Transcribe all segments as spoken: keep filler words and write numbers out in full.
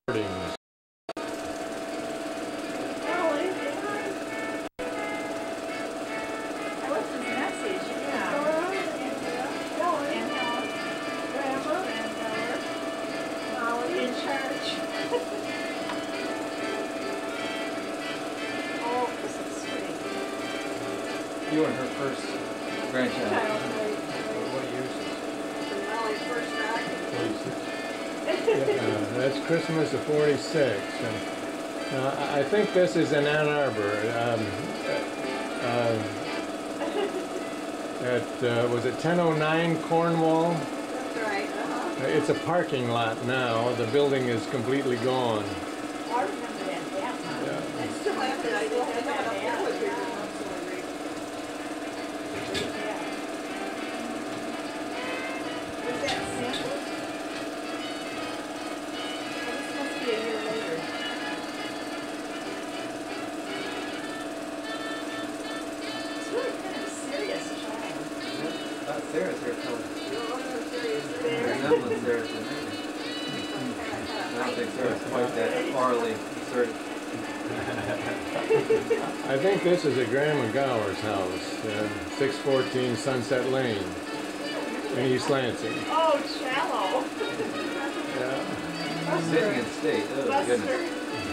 You and her first grandchild. What year is this? forty-six. Uh, that's Christmas of forty-six. And, uh, I think this is in Ann Arbor. Um, uh, at, uh, was it ten oh nine Cornwall? That's right, uh-huh. It's a parking lot now. The building is completely gone. I remember that dam. Yeah. I still have it. I still have that dam. Was that Santa? This must be a year later. It's really kind of a serious child. Yeah, not Sarah's hair color. No, I'm not serious there. Resemblance there is amazing. I don't think Sarah's quite that orally assertive. I think this is at Graham and Gower's house, uh, six fourteen Sunset Lane in East Lansing. Oh, shallow. Yeah. Sitting in state, oh Buster. goodness.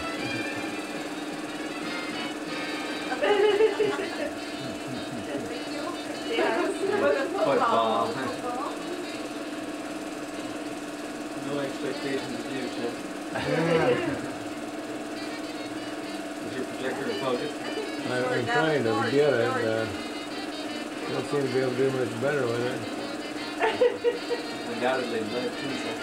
Yeah, with a Football. football. No expectations of you, Chip. Is your projector in focus? I've been trying to get it. Uh, don't seem to be able to do much better with it. Undoubtedly, let it two seconds.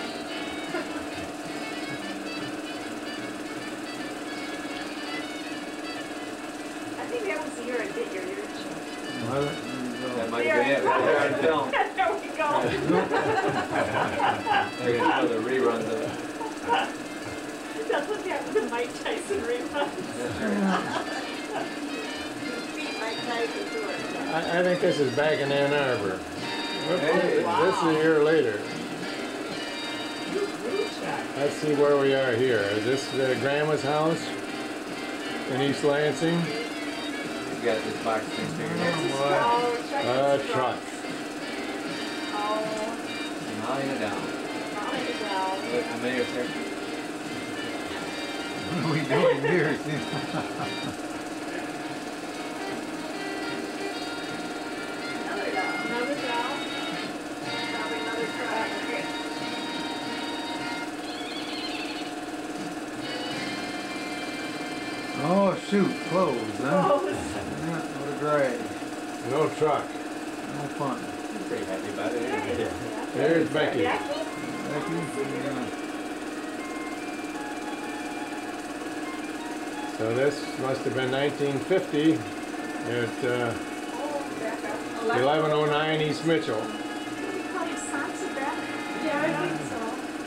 I think that was the year I did your ear check. Well, That might be it, right there on film. There we go. They're gonna show the reruns of it. That's what happened to Mike Tyson reruns. Mike Tyson to it. I, I think this is back in Ann Arbor. Whoop, Hey. This is a year later. Let's see where we are here. Is this uh, Grandma's house in East Lansing? You got this box thing figured out. A truck. Oh, Nollying it down. nollying it down. Look familiar, sir? What are we doing here? Another down. Another down. Probably another truck. Oh shoot, closed, huh? Closed. Yeah, what a drag. No truck. No fun. Pretty happy about it. There it is. There's Becky. Yeah. Becky? Yeah. So this must have been nineteen fifty at uh, eleven oh nine East Mitchell. Call you Sansa Yeah, I think so.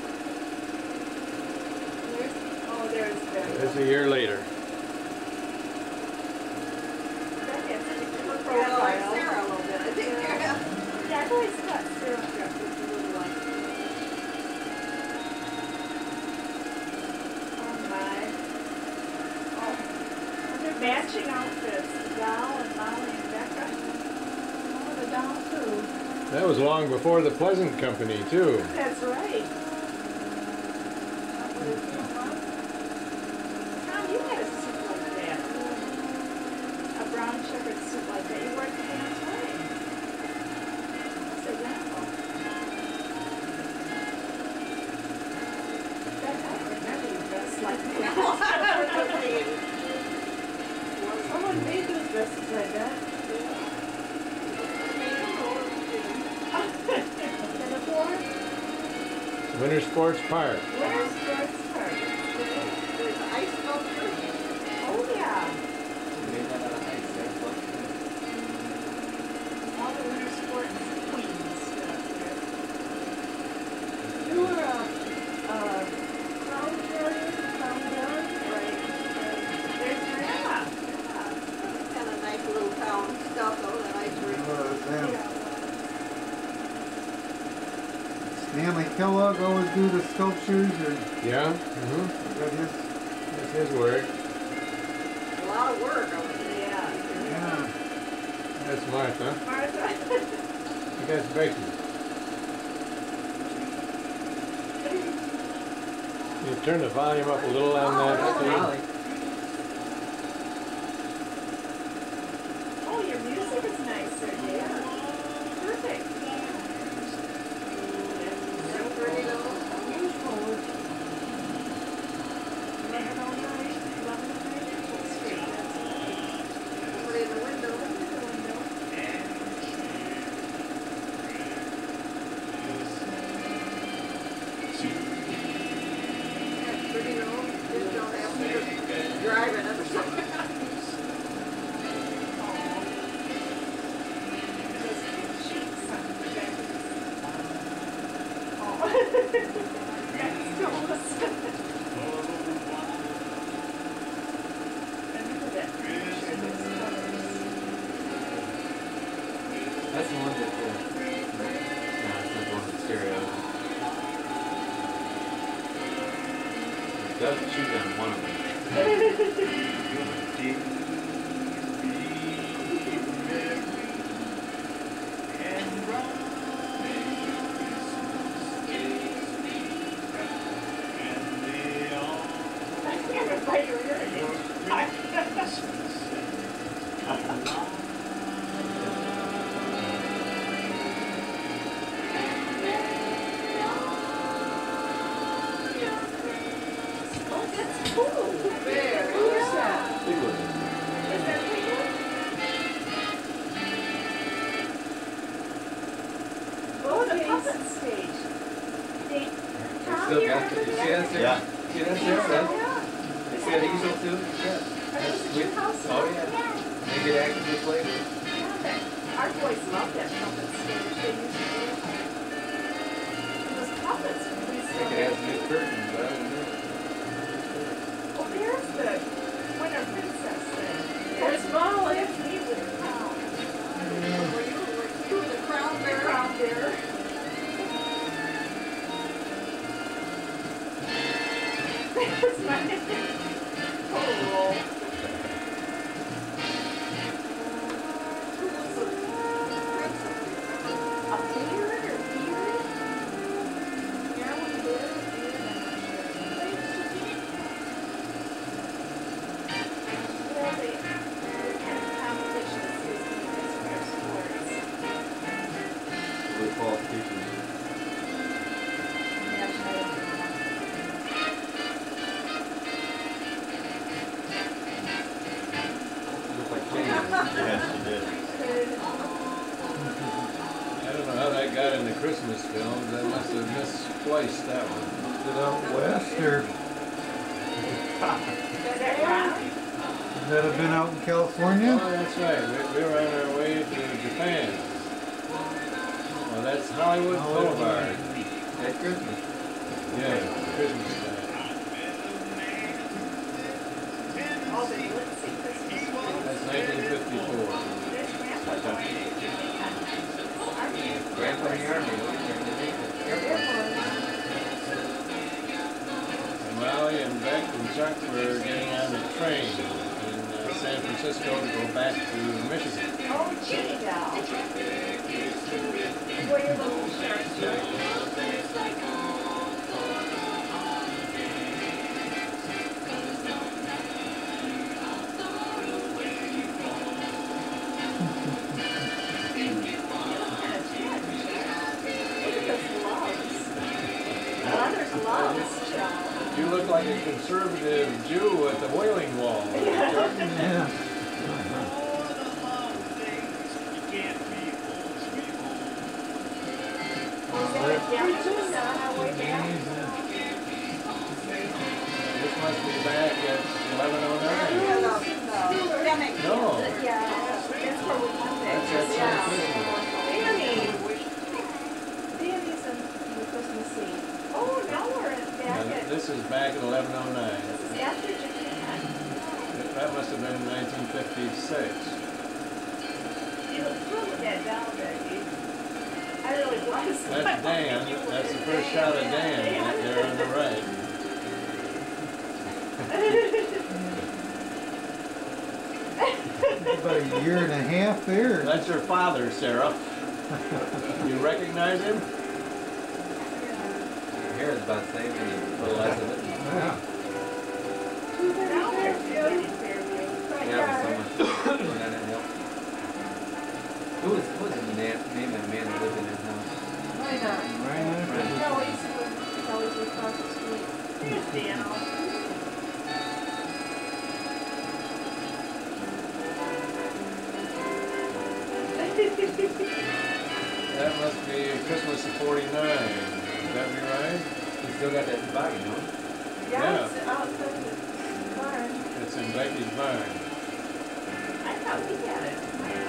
There's, oh, there's Becky. This is a year later. Becky has such a different profile. Like Sarah a little bit, I think. Yeah, I've always thought Sarah Jeff was a little like. Oh my. Oh, they're matching outfits. Doll and Molly and Becca. Oh, the doll too. That was long before the Pleasant Company, too. That's right. Tom, you had a suit like that. A brown checkered suit like that. You wore it to dance wedding. That's identical. That, I remember you dressed like that. Someone made those dresses like that. Winter Sports Park. Winter Sports Park. There's ice sculpture. Oh, yeah. Made that out of ice there. All the winter sports queens stuff there. You were a, a crown carrier, crown bearer? Right. There's Grandma. Grandma. Kind of nice little town stuff, though, that I drew. Uh, them. Yeah. Stanley Kellogg always do the sculptures, or Yeah. Mm-hmm. is that his? That's his work. A lot of work over there. Yeah. Yeah. That's Martha. Martha. And that's Becky. You turn the volume up a little on that, Oh, Steve? Molly. Oh, your music is nicer, yeah. Perfect. So pretty though. Unusual. eleven oh nine, eleven oh nine Mitchell Street. That's put it in the window, in the window. That's pretty though. Just don't have to drive it or something. That's the one that, uh, no, it's not the one with stereo. It does shoot on one of them. Oh, that's cool. Very. Who's that? Big one. Is that Fleetwood? Oh, the puppet stage. They, Tom, Still you got remember it. You see that? that there? Yeah. See that there? That- You see that easel too? Yeah. Are those at your house? Oh, yeah. They get active with later. Yeah, that, our boys love that puppet stage. They used to do it. Those puppets, we They still. could have new curtains, but I don't know. Oh, there's the Winter Princess thing. There's Molly. There's me with the crown. Were you, were you the crown bearer? Crown bearer. There's my total. A beard or beard? Carolyn Beard or beard? I'm not sure. Well, they, they kind of competition is using this for sports. With qualifications. Look like Jane. Yes, you did. I don't know how that got in the Christmas films. They must have misplaced that one. Is it out west, or Is that right? would that have been out in California? Oh, that's right. We, we were on our way to Japan. Well, that's Hollywood Hollywood. Boulevard. At Christmas. Yeah, Christmas time. Oh, the Lindsay Christmas tree. That's nineteen fifty-four. There's Grandpa. Grandpa in the Army. Airport. And Molly and Beck and Chuck were getting on the train in uh, San Francisco to go back to Michigan. Oh, gee, now. Wear your little shirt. You look like a conservative Jew at the Wailing Wall. Chuck. Yeah. This must be back at eleven oh nine. No, That's where we went there. that's at San Christmas. Danny. Danny's in the Christmas Eve. Oh, now we're in back And at, this is back at eleven oh nine. this is after Japan. That must have been nineteen fifty-six. You look through with that down there, Dave. I I really was. That's Dan. That's the first shot of Dan right there on the right. About a year and a half there. That's your father, Sarah. You recognize him? Hair is about the same, and a little less of it. Yeah. Two thirty Fairview. Front Yeah, yard. but so much going down that hill. Who was, who was the name, name of the man that lived in that house? Why not? Right after. Kelly's, Kelly's across the street. Here's Dan. That must be Christmas of forty-nine. Would that be right? He still got that body, no? Yeah, it's outside the barn. It's in Becky's barn. I thought we had it.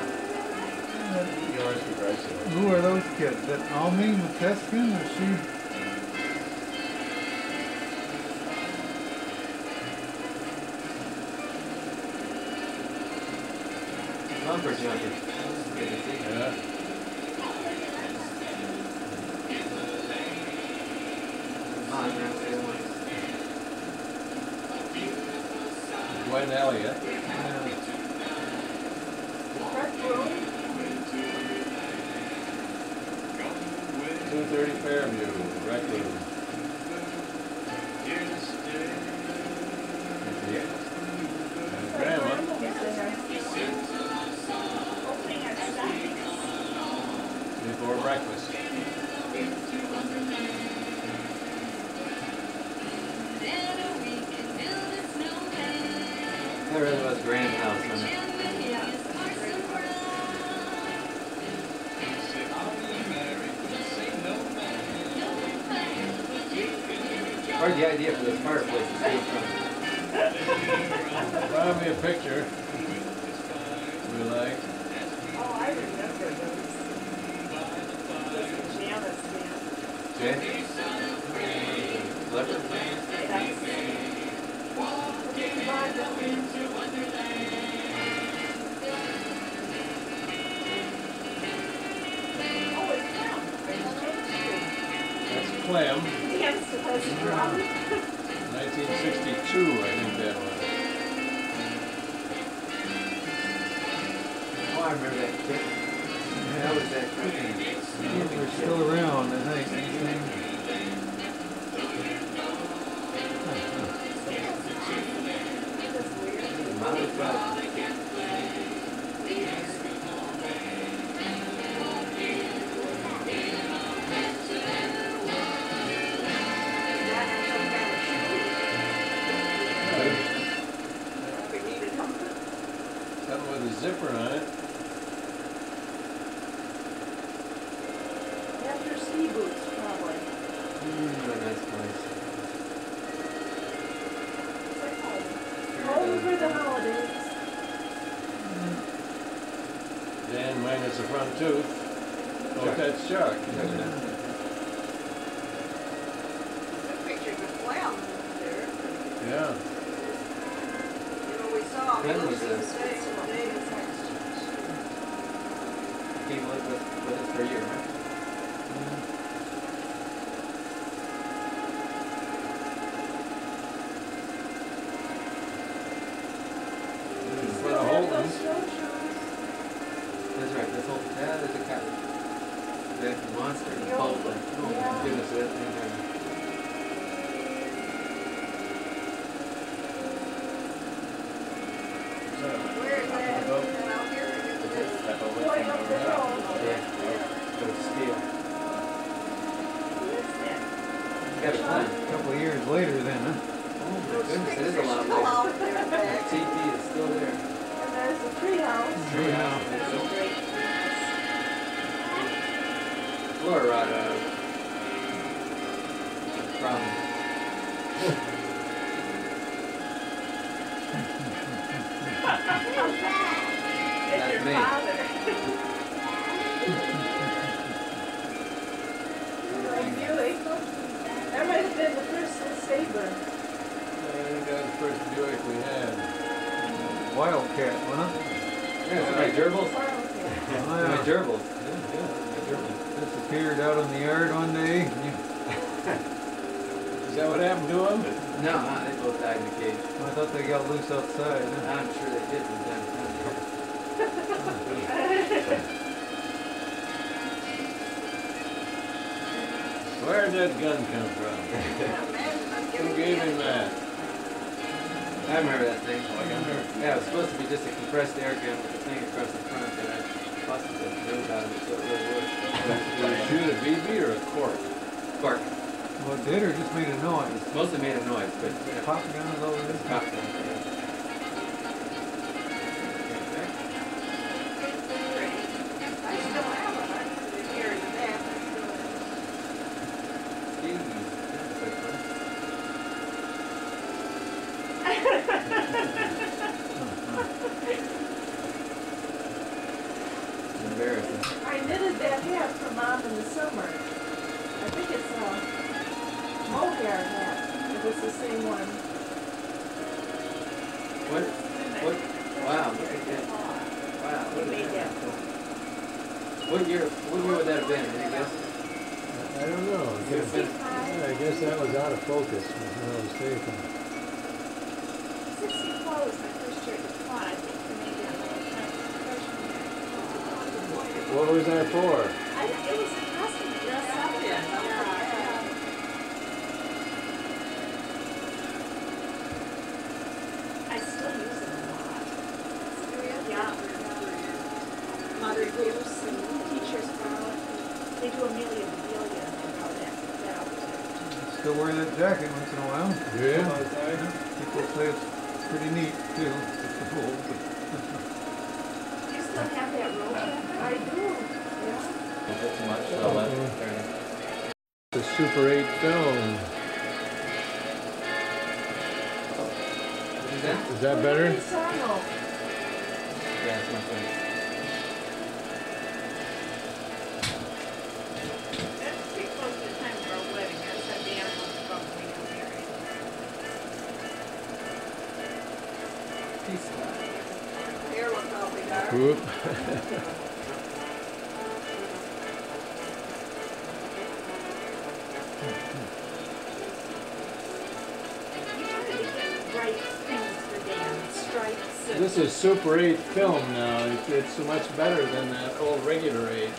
Yours for Christ's sake. Who are those kids? That Almy McKeskin, or she? Lumber junkie. Good to see. Yeah. Mom, around there once. Gwen Elliott. Front room. two thirty Fairview, rec room. And Grandma. Before breakfast. There really was grand house on it. Where'd the idea for this fireplace came from? Find me a picture we like. Oh, I remember those. Those pajamas, Jay? Leopard? Oh, it's down. That's Clem, Dan's supposed to run. nineteen sixty-two, I think that was. Oh, I remember that kid. That was that cooking. Kids are still around, I think. Mom was right. Something with a zipper on it. After ski boots, probably. Mm, what a nice place. It's like home. Home for the holidays. Dan minus the front tooth. Oh, Chuck. that's Chuck. Check it out. Good picture of Clem there. Yeah. You know, we saw. Clem was a- Days. He lived with, with us for a year, right? For the Holtons. That's right, that's all, yeah, there's a cat. That monster, the bolt, like, oh my Yeah. goodness, that thing Where is that? Out here? Going up the hill. Yeah, go to scale. What's that? You got a plan. A couple of years later then, huh? Oh my goodness, it is a lot Still later. out there, back. T P is still there. And there's the treehouse. Yeah. That's a great. Florida. From. It's That's your me. father. Like Buick. That might have been the first Sabre. I think that was the first Buick we had. Wildcat, wasn't it? Yeah, it's my gerbils. Wildcat. Oh, My yeah. gerbils. Yeah, yeah, my gerbils. This is disappeared out in the yard one day. You- Is that what happened to him? No, uh, they both died in the cage. I thought they got loose outside. huh? I'm sure they did from time to time. Where did that gun come from? Who gave him that? I remember that thing. Yeah, it was supposed to be just a compressed air gun with a thing across the front, and I busted the nose out of it so it really worked. Did he shoot a B B or a cork? Spark. Well, it did or just made a noise? Mostly made a noise, but you know, Pop gun is over it's this. pop gun. Yeah. I still have a heart to carry that. Jeez, that's so fun. Embarrassing. I knitted that hat for Mom in the summer. I think it's a mohair hat. It was the same one. What? What? Wow, look at that. Wow, We look made at that. that. What year, what year would that have been? Any guess? I don't know. I guess, sixty-five. yeah, I guess that was out of focus, if I'm not mistaken. sixty-four was my first year at DuPont. I think we made that one my freshman year. What was that for? I think it was a costume to dress up in. Yeah, yeah. I still use it a lot. Yeah. Mother Goose and Teacher's Frolic. They do Amelia Bedelia and they know that, that outfit. Still wear that jacket once in a while. Yeah. People say it's pretty neat too. You still have that robe jacket? I do, yeah. Is it too much? So left. Thirty. The Super eight film. What is that? Is that better? Sarno. Yeah, it's my friend. That's pretty close to the time of our wedding. That's how the animals from when we got married. Peace. Here look how we are. Whoop. You wanted to get bright things for Dan, stripes and... This is Super eight film now. It's, it's so much better than that old regular eight.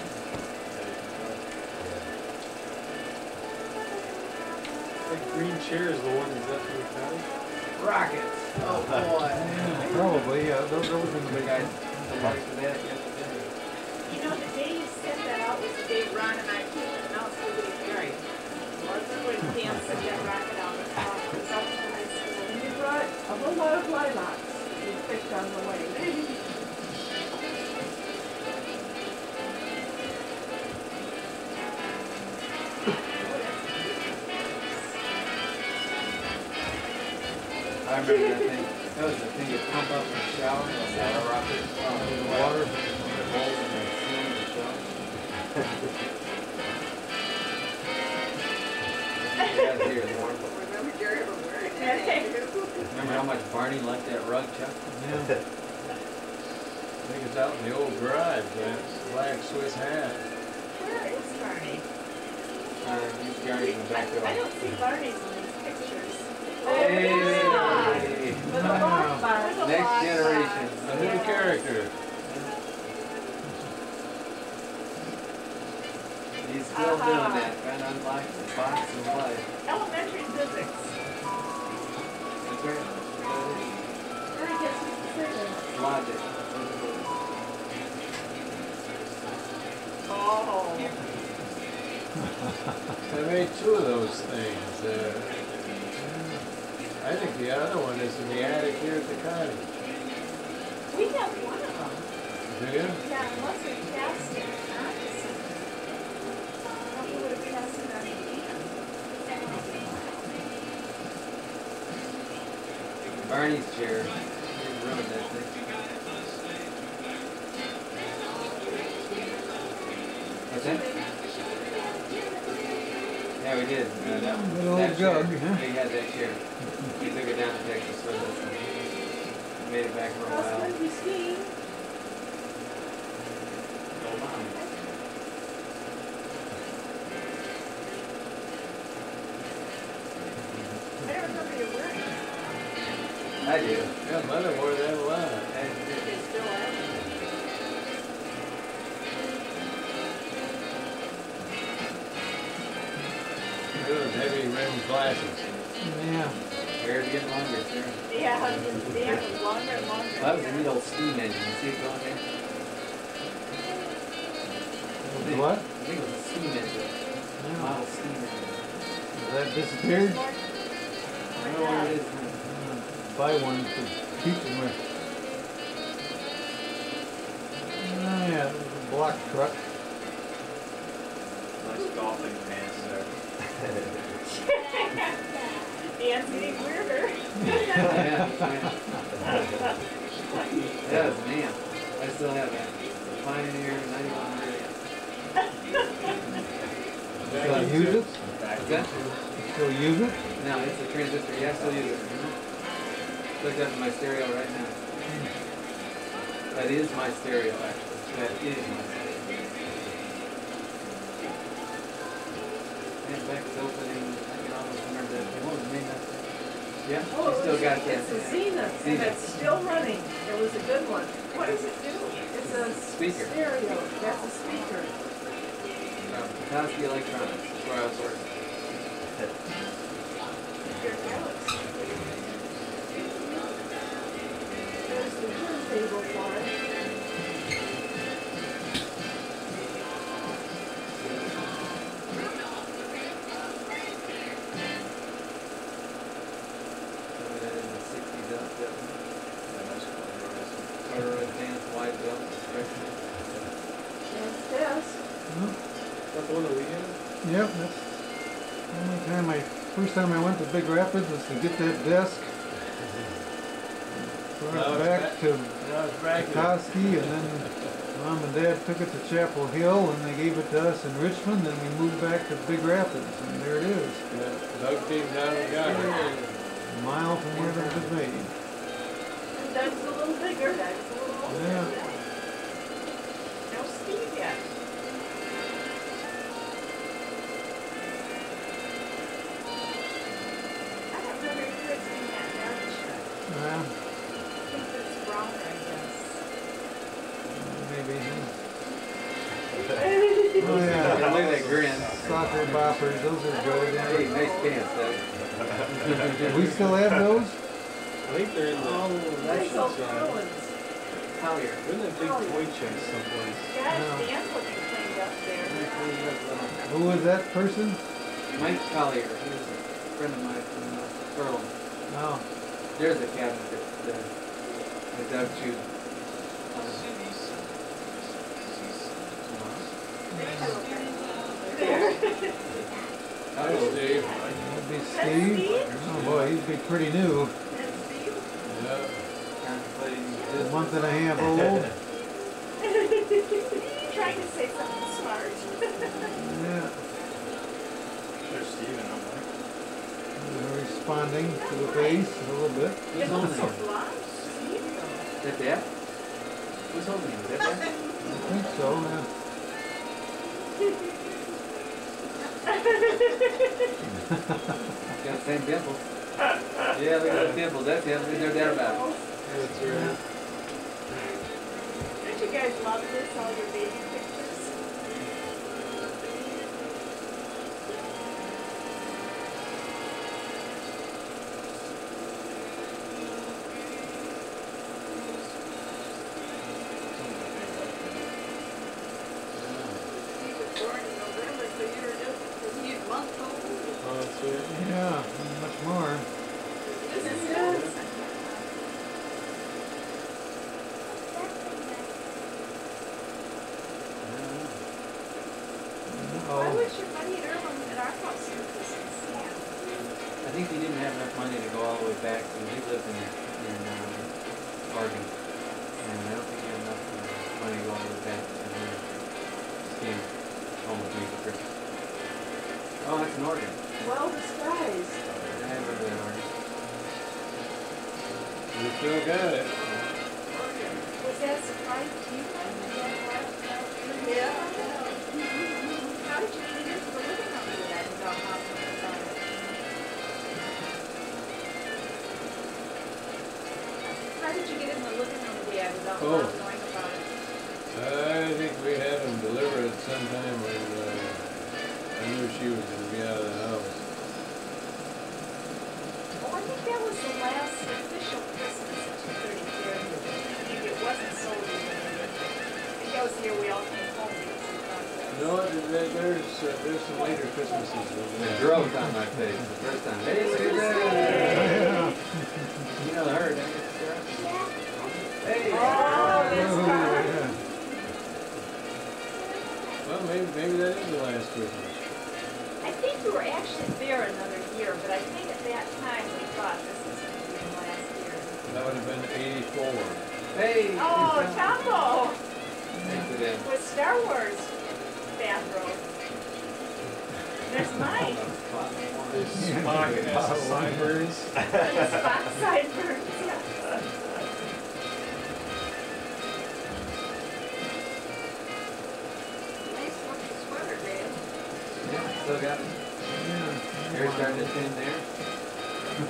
That green chair is the one that's up to the couch. Rockets. Oh boy. Yeah, probably, yeah. Those, those are the The big guys, guys. the lights of that yesterday. You know, the day you set that out was the day Ron and I came in and out to the ferry. Wasn't when Dan set that rocket out the top. It was up to the high school. And you brought a whole lot of lilacs you picked on the way. I remember that thing. That was the thing you pump up in the shower, the water rocket. Oh, the water. The holes in the ceiling of the shower. Yeah, it's here, warm. Remember Jerry ever wearing that? Remember how much Barney liked that rug, Chuck? Yeah. I think it's out in the old garage, that black Swiss hat. Where is Barney? Uh, he's Barney in the back door. I don't see Barney's in these pictures. Hey! With a lock bar. Next generation. A new character. He's still Uh-huh. doing that, trying to unlock the box of life. Elementary physics. That's right. Where he gets his decisions. Logic. Oh. I made two of those things. Uh, I think the other one is in the attic here at the cottage. We have one of them. Do you? Yeah, unless we passed it. Huh? Thought we would have passed it on again. Barney's chair. He ruined that thing. What's that? Yeah, we did. Uh, that, Good old that jug, chair. huh? He had that chair. He took it down to Texas with us. and Made it back for a while. Husband, Christine. Oh, mom. I do. Yeah, mother wore that a lot. I do. They still have them. Those heavy rimmed glasses. Yeah. Hair's getting longer, sir. Yeah, they have them longer and longer. Well, that was a neat old steam engine. You see it going there? What? I think it was a steam engine. Yeah. Model steam engine. Has that disappeared? More- I don't know what it is. Uh, Buy one to keep them with. Oh yeah, there's a block truck. Nice golfing pants there. Dan's getting weirder. Yeah, that was man. I still have that. Pioneer ninety-one hundred. Still use it? Is that? Still use it? No, it's a transistor. Yeah, I still use it. Look up my stereo right now. That is my stereo, actually. That is my stereo. And back is opening. I can almost remember that. What was the name of that thing? Yeah, Oh, you still got that. it's a Zenith, and it's still running. It was a good one. What does it do? It's a Speaker. stereo. That's a speaker. From Petoskey Electronics. That's where I was working. Your Galaxy. There's the turntable for it. Put that in the sixties up, that one. Sort of advanced wide belt expression. That's this. No. That's the one that we had? Yep, that's the only time I, first time I went to Big Rapids was to get that desk. Brought Now it it's back back- to Now it's back in- Petoskey, and then Mom and Dad took it to Chapel Hill, and they gave it to us in Richmond, and we moved back to Big Rapids, and there it is. Yeah, Doug came down and got it. A mile from where it was made. And Doug's a little bigger. Doug's a little older. Yeah. No Steve yet. I don't remember yours being that dark shirt. Well, I think it's browner, I guess. maybe. Oh, Oh Yeah, yeah. look at that grin. Soccer boppers, those are good. Hey, nice pants, Doug. Do we still have those? I think they're in the, Oh, Nice old uh, Collins. Collier. they're in that big toy chest someplace. Gosh, Dan's looking cleaned up there. Who was that person? Mike Collier, he was a friend of mine from uh, Berlin. Oh, There's a cabinet that, that, that Doug chewed. There. Hi, Steve. that'd be That's Steve. Steve? Oh boy, he'd be pretty new. That's Steve. Yeah. Contemplating A this. month and a half old. Trying to say something smart. Yeah. There's Steven, I'm like. Uh, Responding to the face a little bit. Who's It's holding so him? blind, Steve. Is that Dad? Who's holding him? Is that Dad? I think so, yeah. Got the same dimple. Yeah, look at the dimples. That's him. There's no doubt about it. That's right. Don't you guys love this, all your baby pictures? He was born in November, so you were just, was he a month old? Oh, that's right. Yeah, much more. This is his. I Oh, wish your buddy at Irwin at our house here was in Sam. I think he didn't have enough money to go all the way back. So he lived in, in uh, Oregon. And I don't think he had enough uh, money to go all the way back. So he came home with me for Christmas. Oh, that's in Oregon. Well disguised. I remember that Oregon. You still got it. Was that a surprise to you? Yeah. How did you even get to the living room for that without hopping on it? How did you get in the living room, Dad, without Oh. Mom knowing about it? I think we had them delivered at some time when uh, I knew she was going to be out of the house. Oh, I think that was the last official Christmas at two thirty-third. I think it wasn't sold in the I think that was the year we all came home because we thought that was- No, there, there's uh, there's some later Christmases. The than that. growth on my face the first time. Hey, look at that! Yeah. You know her, don't you, Sarah? Hey! Oh, that's Oh, fun. yeah. Well, maybe maybe that is the last Christmas. I think we were actually there another year, but I think at that time we thought this was going to be the last year. That would have been eighty-four. Hey! Oh, Lisa. Tombo Thanks for that. with Star Wars bathrobe. There's mine. There's Spock and S S sideburns. And the spot sideburns. Yeah. Nice looking sweater, Dave. Yeah, still got it. Yeah. Hair starting to thin there.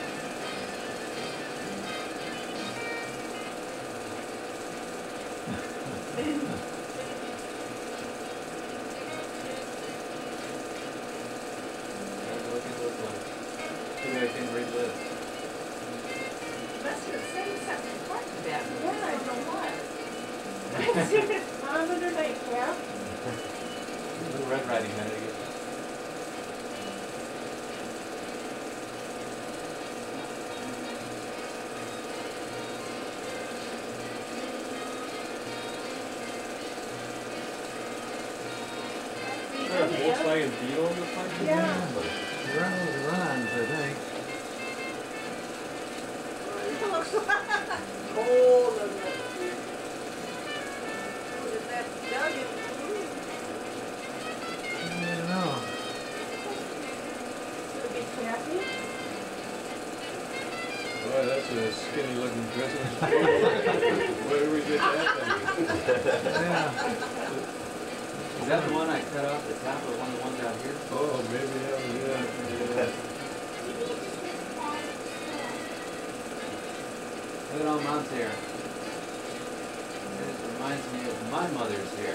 Gotta look at those ones. Too bad I can't read lips. Must have said something important to that. Yeah, I don't know what. Mom under my cap. Little Red Riding Hood, I guess. Is there a Volkswagen Beetle in the front? Yeah. Run with runs, I think. Looks cold and that. Oh, is that Doug in I don't know. It'll be Kathy. Boy, that's a skinny looking Christmas tree. Where do we get that Yeah. Is that the one I cut off the top of one of the ones out here? from? Oh, maybe that was it. Look at all Mom's hair. It reminds me of my mother's hair.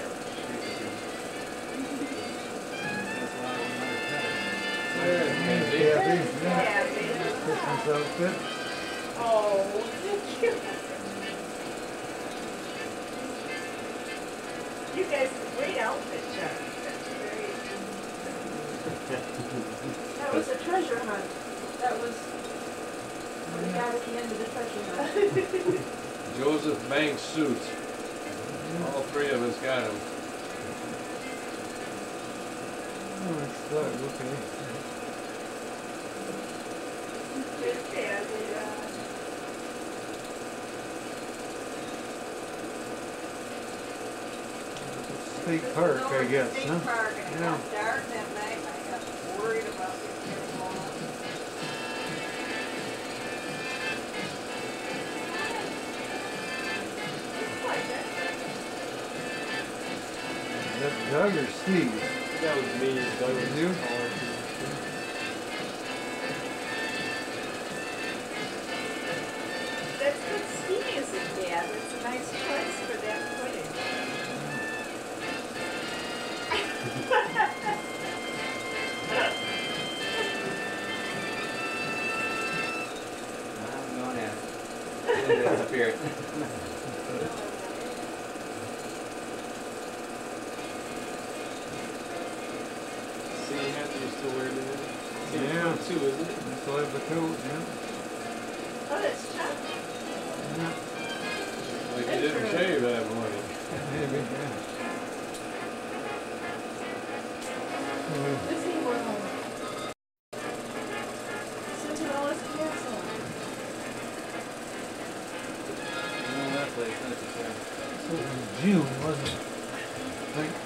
That's why I never cut it. There, Kenzie. Kathy, yeah. Kathy. Christmas outfit. Oh, thank you. You guys have a great outfit, Chuck. That's great. That was a treasure hunt. That was what we got at the end of the treasure hunt. Joseph Banks suits. All three of us got them. Oh, it's Doug, okay. Good Kathy, uh, State Park, I guess, State huh? Park, and it Yeah. got dark that night, and I got worried about getting it all. Looks like it. Is that Doug or Steve? That was me. Doug was You? taller. That's good ski music, Dad. It's a nice choice for that footage. I'm going at it. Feel that spirit. Same hat that you're still wearing today? Same Yeah. coat too, isn't it? I still have the coat, yeah. Oh, that's Chuck. Yeah, Like you didn't shave that morning. maybe, yeah. Oh, Disney World. Cinderella's Castle. You know that place, that's the place. this was in June, wasn't it? I think.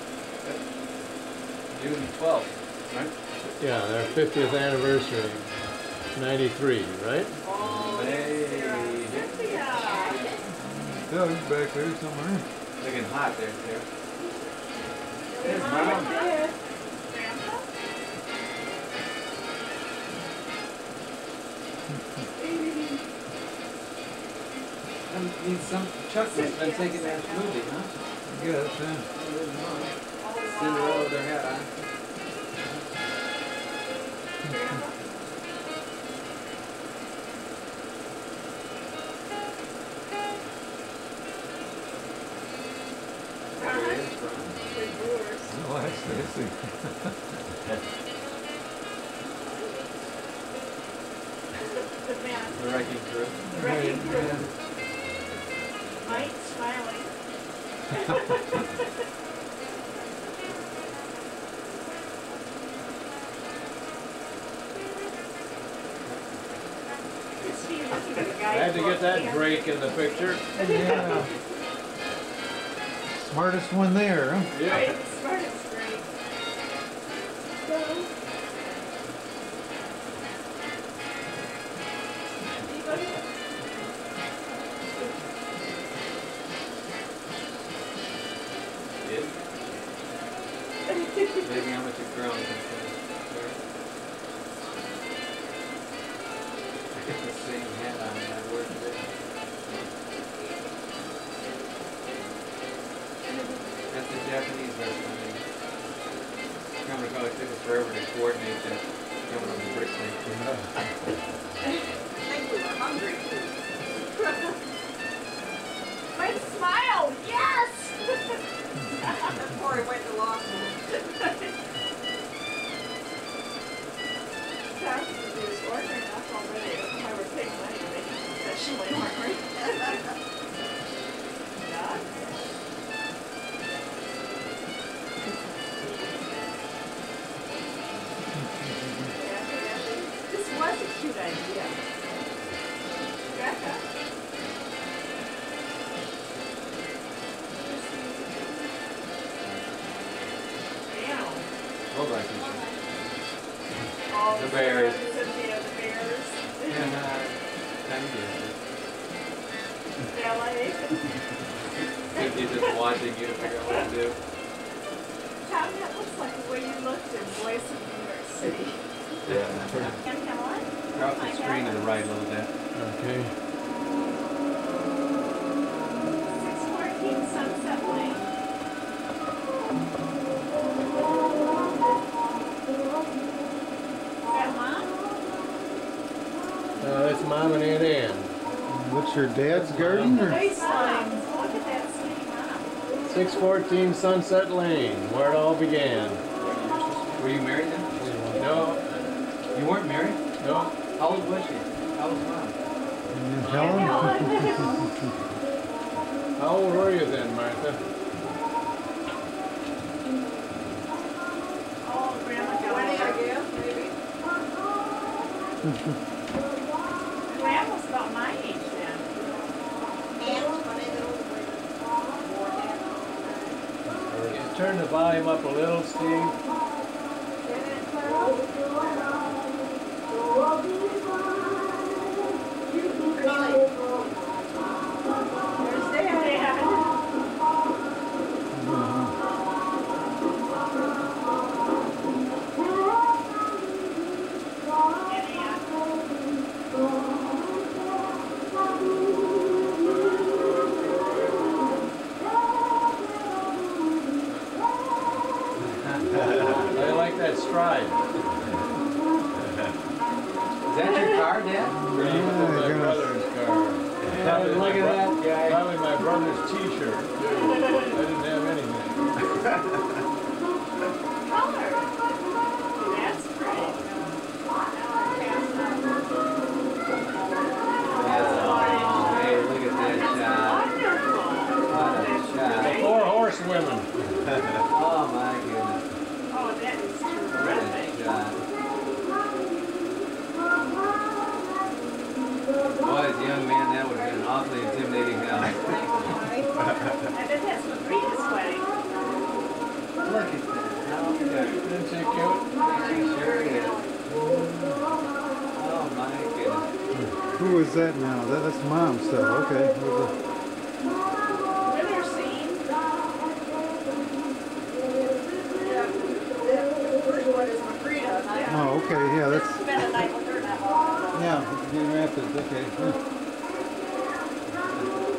June twelfth, right? Yeah, their fiftieth anniversary. ninety-three, right? Oh, Hey. Sarah. Cynthia. Doug's back there somewhere. Looking hot there, Sarah. There's Mom. Mom and Dad. Grandpa? I mean, some, Chuck must have been thinking that's movie, huh? I guess, yeah. Cinderella with her hat on. Where it is from. The Brewers. Oh, that's Stacy. The man. The wrecking crew. The wrecking crew. Mike smiling. Steve looking at the guy. I had to get that Drake in the picture. Yeah. Smartest one there, huh? Right, the smartest Drake. Did? Maybe how much it grown since then. I get the same hat on when I work today. That's the Japanese restaurant. Coming to it took us forever to coordinate that coming on the brick thing. I think we were hungry. Mike smiled, yes! Before he went to law school. That's what he was ordering us already. I don't know why we're taking money to make it especially ordering. Yeah? This was a cute idea. Rebecca? Damn. Hold on, teacher. All The bears. Cynthia, the bears. And, uh, thank you. Ballet. Cynthia just watching you to figure out what to do. Tom, that looks like the way you looked in Voice of New York City. Yeah. Can come on? You're off the screen to the right a little bit. Okay. six fourteen Sunset Lane. Is that Mom? Uh, that's Mom and Aunt Ann. What's your dad's garden? Or? Nice lines. Look at that sweet Mom. six fourteen Sunset Lane, where it all began. Were you married then? No, You weren't married? no. How old was she? How old was mom? And Helen? How old were you then, Martha? Oh, Grandma twenty, I Gallagher. guess, maybe. Grandma's about my age then. And twenty, those were more than. You turn the volume up a little, Steve. There's Dad. I like that stride. Is that your car, Dad? Or you Yeah, put my goodness. brother's car. Probably look my at bro- that guy. Probably my brother's t-shirt, too. I didn't have anything. Color. That's pretty. Hey, look at that shot. Wonderful. What a shot. Four horsewomen. Oh my goodness. Oh, that is What a terrific. shot. Boy, as a young man, that would have been an awfully intimidating house. I bet that's Marina's wedding. Look at that. How good. Isn't she cute? She sure is. Oh my goodness. Who was that now? That, that's Mom's stuff. Okay. Winter scene. Yeah, the first one is Macrina, and I Oh, okay. Yeah, that's. spent a night with her not long ago. Yeah, Grand Rapids. Okay. Yeah.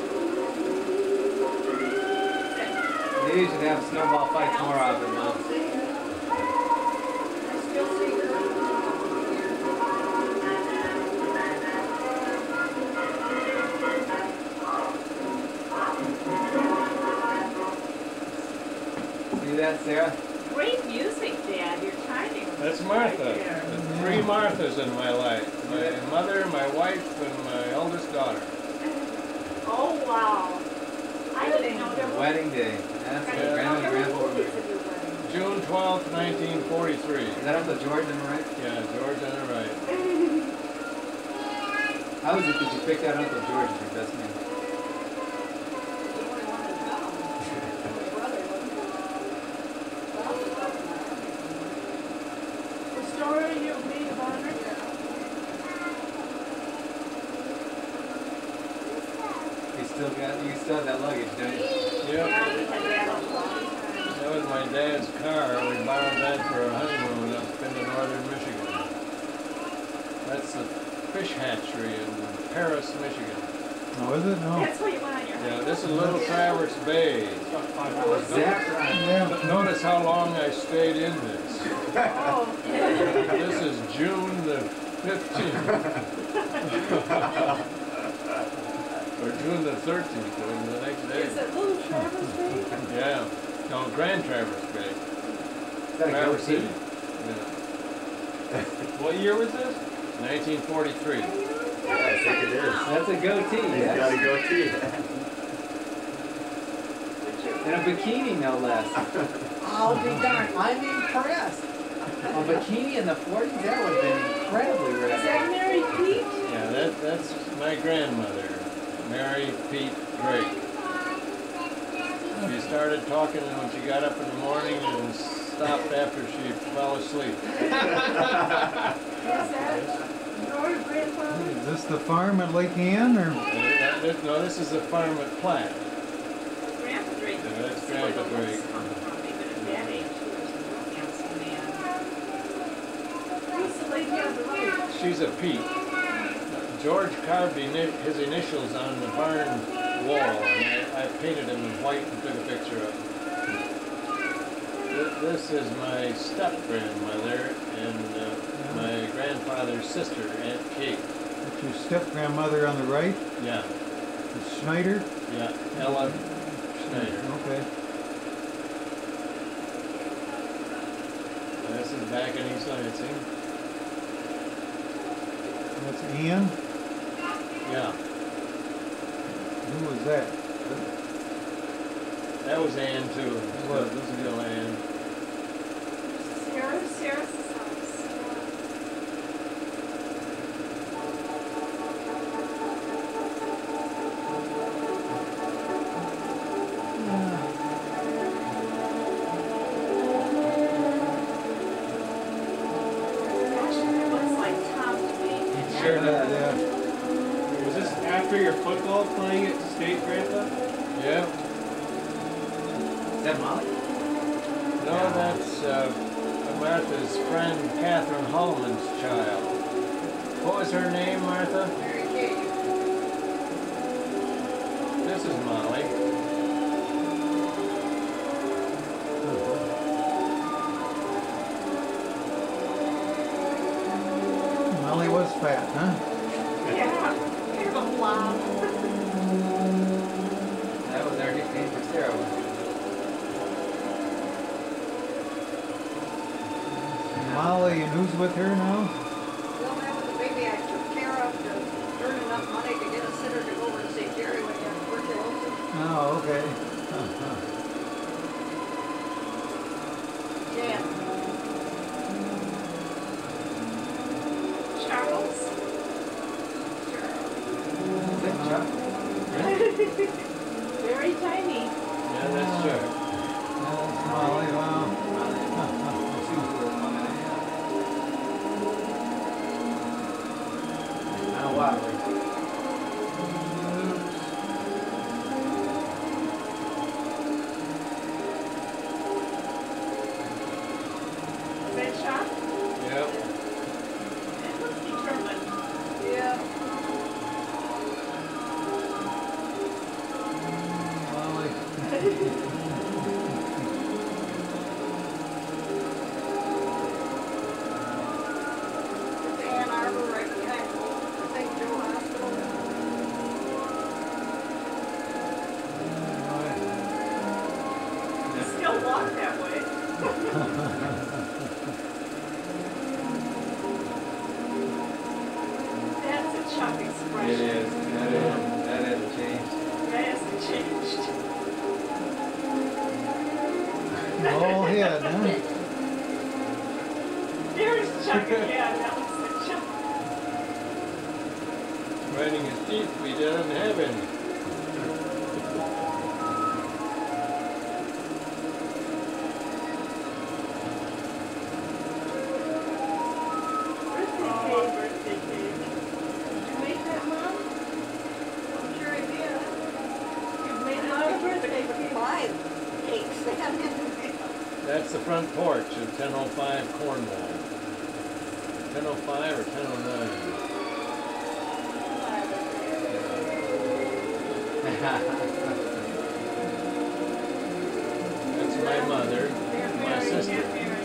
Maybe you should have snowball fights more often, Mom. I still see her. See that, Sarah? Great music, Dad. You're timing. That's Martha. Right there. There's three Marthas in my life. My mother, my wife, and my eldest daughter. Oh, wow. I didn't know there was. Wedding day. That's I what didn't Grandma know and there Grandpa were were movies married. of your wedding. June twelfth, nineteen forty-three. Is that Uncle George on the right? Yeah, George on the right. How is it that you picked out Uncle George as your best man? The only one in town. My brother wasn't. The story you made about her? You still got, you still have that luggage, don't you? Yep. Yeah, we had that a long time. That was my dad's car. We borrowed that for a honeymoon up into northern Michigan. That's the fish hatchery in Paris, Michigan. Oh, is it? No. That's what you want on your Yeah, this is Little Traverse Bay. Zach Ryan. Yeah. Notice how long I stayed in this. Oh. This is June the fifteenth. Or June the thirteenth, or the next Is day. it Little Traverse Bay? Yeah. No, Grand Traverse Bay. Is that a Traverse goatee? City. Yeah. What year was this? nineteen forty-three. I think it is. That's a goatee, He's yes. got a goatee. And a bikini, no less. I'll be darned. I'm impressed. A bikini in the forties? That would have been incredibly Is rare. that Mary Pete? Yeah, that, that's my grandmother, Mary Pete Drake. She started talking when she got up in the morning and stopped after she fell asleep. Is that your grandfather? Is this the farm at Lake Ann, or? And that- that- No, this is the farm at Platt. Grandpa Drake. Yeah, that's See where the Grandpa looks Drake. come from. Even at that age, he was a real handsome man. Who's the lady on the right? She's a Pete. George carved ini- his initials on the barn wall, and I, I painted him in white and took a picture of him. Th- This is my step-grandmother and uh, my grandfather's sister, Aunt Kate. That's your step-grandmother on the right, Yeah, Miss Schneider? yeah, Ella Schneider. Okay. And this is back in East Lansing. That's Ann? Yeah, Who was that? that was Ann too. What? This is still Ann. Sarah, Sarah's house. Actually, it looks like Tom to me. Sure does. Yeah. Was this after your football playing at state, Grandpa? Yeah. Is that Molly? No, that's uh, Martha's friend Catherine Holman's child. What was her name, Martha? Mary Kate. This is Molly. Molly was fat, huh? Yeah, kind of a blob. That was our nickname for Sarah. Molly, and who's with her now? Well, that was the baby I took care of to earn enough money to get a sitter to go over to see Jerry when he had tuberculosis. Oh, okay. Uh-huh. Jan. Charles. Is that Chuck? Very tiny. Yeah, that's Chuck. That's Molly, wow. Now what? tough It expression. is, that is, that hasn't changed. That hasn't changed. All head, huh? There's Chuck again, that was the Chuck. Grinding his teeth, we doesn't have any. Oh, birthday cake. Did you make that, Mom? I'm sure he did. You've made a lot of birthday cakes. Five cakes, they have in the That's the front porch of ten oh five Cornwall. ten oh five or ten oh nine? That's my mother, my sister.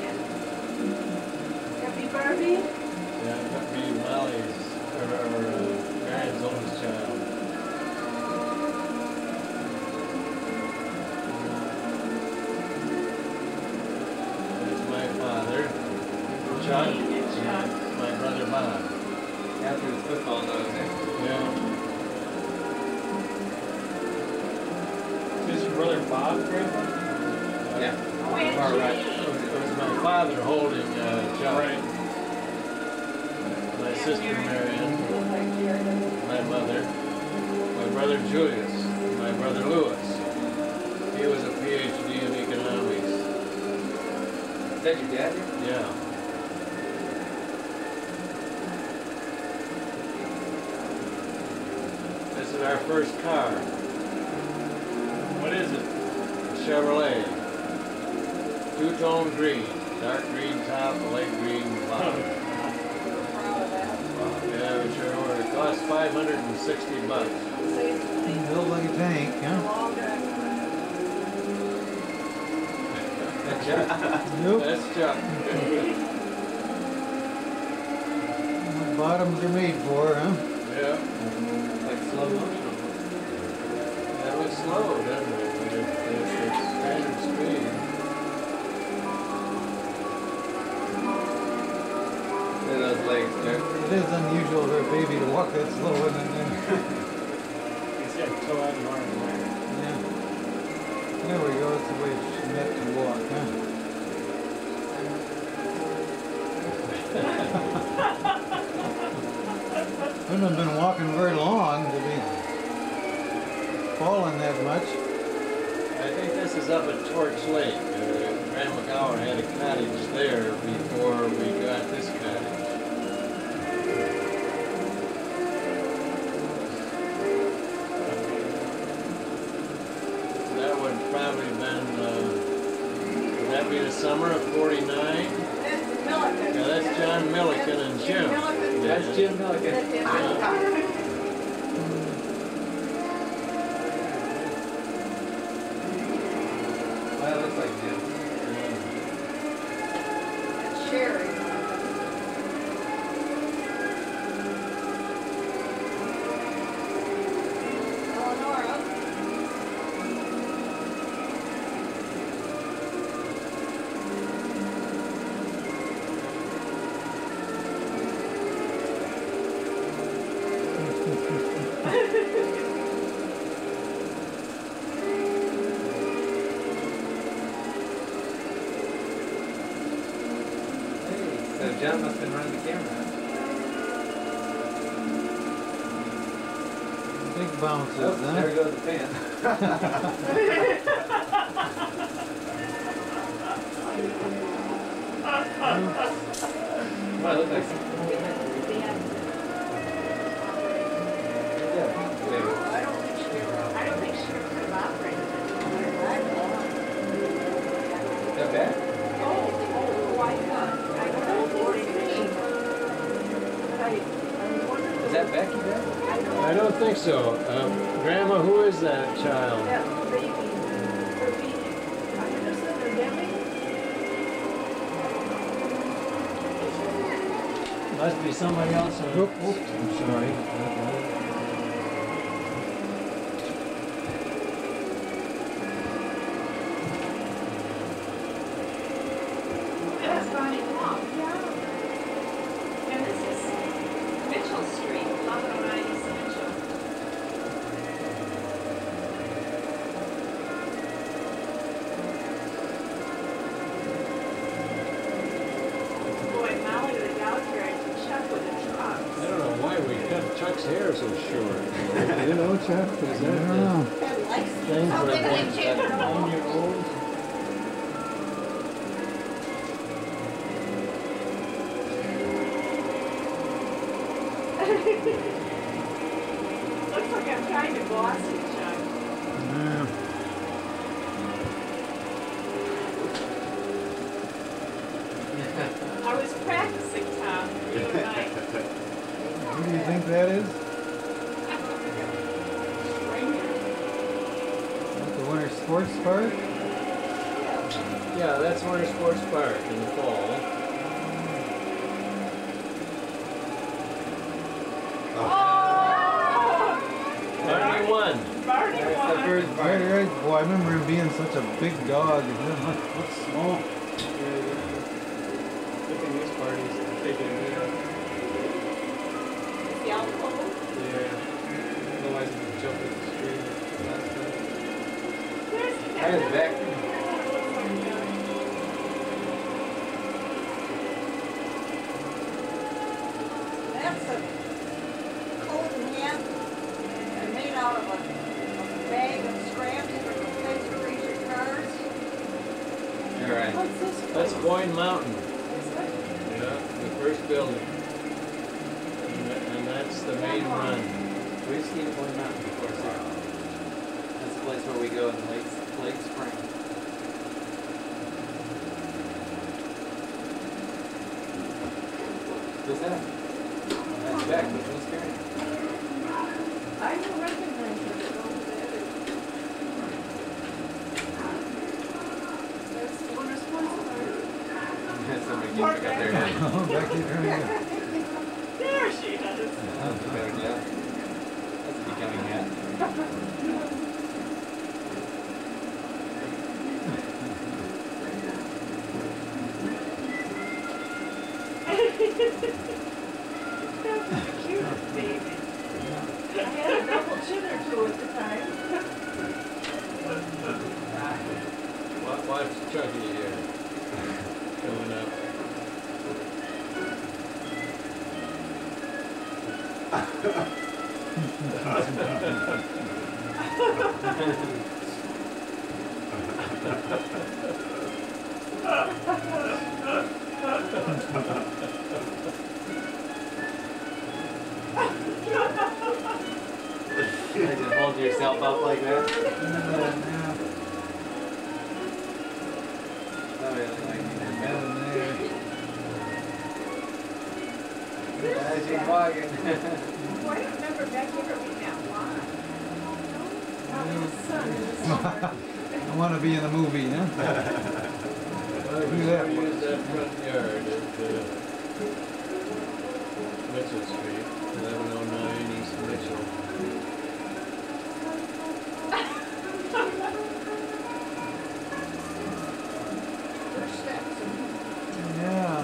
Happy Barbie. Yeah, that'd be Molly's, or, or uh, Marion's oldest child. That's my father, Chuck, And Chuck. and my brother Bob. After the football nose, eh? Yeah, Is this your brother Bob, Grandpa? Yeah. Oh, and Far right. it Jeannie. was, it was my father holding uh, Chuck. Right. My sister Marion, my mother, my brother Julius, my brother Louis. He was a P H D in economics. Is that your dad? Yeah. This is our first car, What is it? a Chevrolet. Two-tone green, dark green top, light green bottom. proud of that. Yeah, we sure were. It cost five hundred and sixty bucks. Saves me Built like a tank, a huh? long time. That's Chuck. Nope. That's Chuck. What bottoms are made for, huh? Yeah, Like slow motion. that was slow, didn't it? But it- it- It's standard speed. Look at those legs, Chuck. It is unusual for a baby to walk that slow, isn't it? He's got a toe out and arm there. Yeah. There we go, that's the way it's meant to walk, huh? Couldn't have been walking very long to be falling that much. I think this is up at Torch Lake. Uh, Graham McGowan had a cottage there before we got this cottage. That would probably been, uh, would that be the summer of forty-nine? That's Milliken. Yeah, that's John Milliken and Jim Jim. Milliken. That's Jim Milliken. That's him. Yeah. Well, it looks like Jim. That's Sherry. Eleonora. Hey, so John must have been running the camera. Big bounces, Oh, there huh? goes the fan. Well, it looks like some. Yeah, maybe. I don't think she ever. I don't think she could have operated it. Is that bad? Oh, oh, why not? I don't know. I, I wonder. Is that Becky there? I don't know. I don't think so. Um, Grandma, who is that child? That little baby, her baby, I understand her Debbie. Must be somebody else. in- Oop, oops, I'm sorry. That's Bonnie Long. Yeah. And this is Mitchell Street, Lower Rhine so short. You know, Chuck, is I that don't the know. Had lights, thing for something like a children. nine-year-old? Looks like I'm kind of glossy, Chuck. Yeah. I was practicing, Tom, for you and I. Who do you think that is? At the Winter Sports Park? Yeah, that's Winter Sports Park in the fall. Oh! Barney won. Barney That's the won. first Right, part. right. Boy, I remember him being such a big dog. And then, like, what's small? Good thing this party's taking it up. The alcohol. Yeah. Otherwise, it would jump in the street last time. There's the I was back. That's a Colton hat and made out of a, a bag of scraps for the place to raise your cars. All right. What's this? That's Boyne Mountain. Is it? Yeah, the first building. And that- and that's the main run. We've skied at Boyne Mountain before, so that's the place where we go in late, late spring. What's that? That's back with Miss Karen. I don't recognize it. I don't know who that is. That's the Winter Sports Park. Somebody keeps it up there now. Oh, Becky trying to There she is. That's a better job. That's a becoming hat. That's a cute baby. I had a double chin or two at the time. Wa- Watch Chucky here. Coming up. Imagine holding yourself up like that. yeah. Not really like me that bad. Yeah, As you're walking. Well, I don't remember Becky ever being that long. Probably the sun in the summer. I want to be in the movie, huh? Well, Do we that still one. use that front yard at uh, Mitchell Street, eleven oh nine East Mitchell. There's steps. Yeah.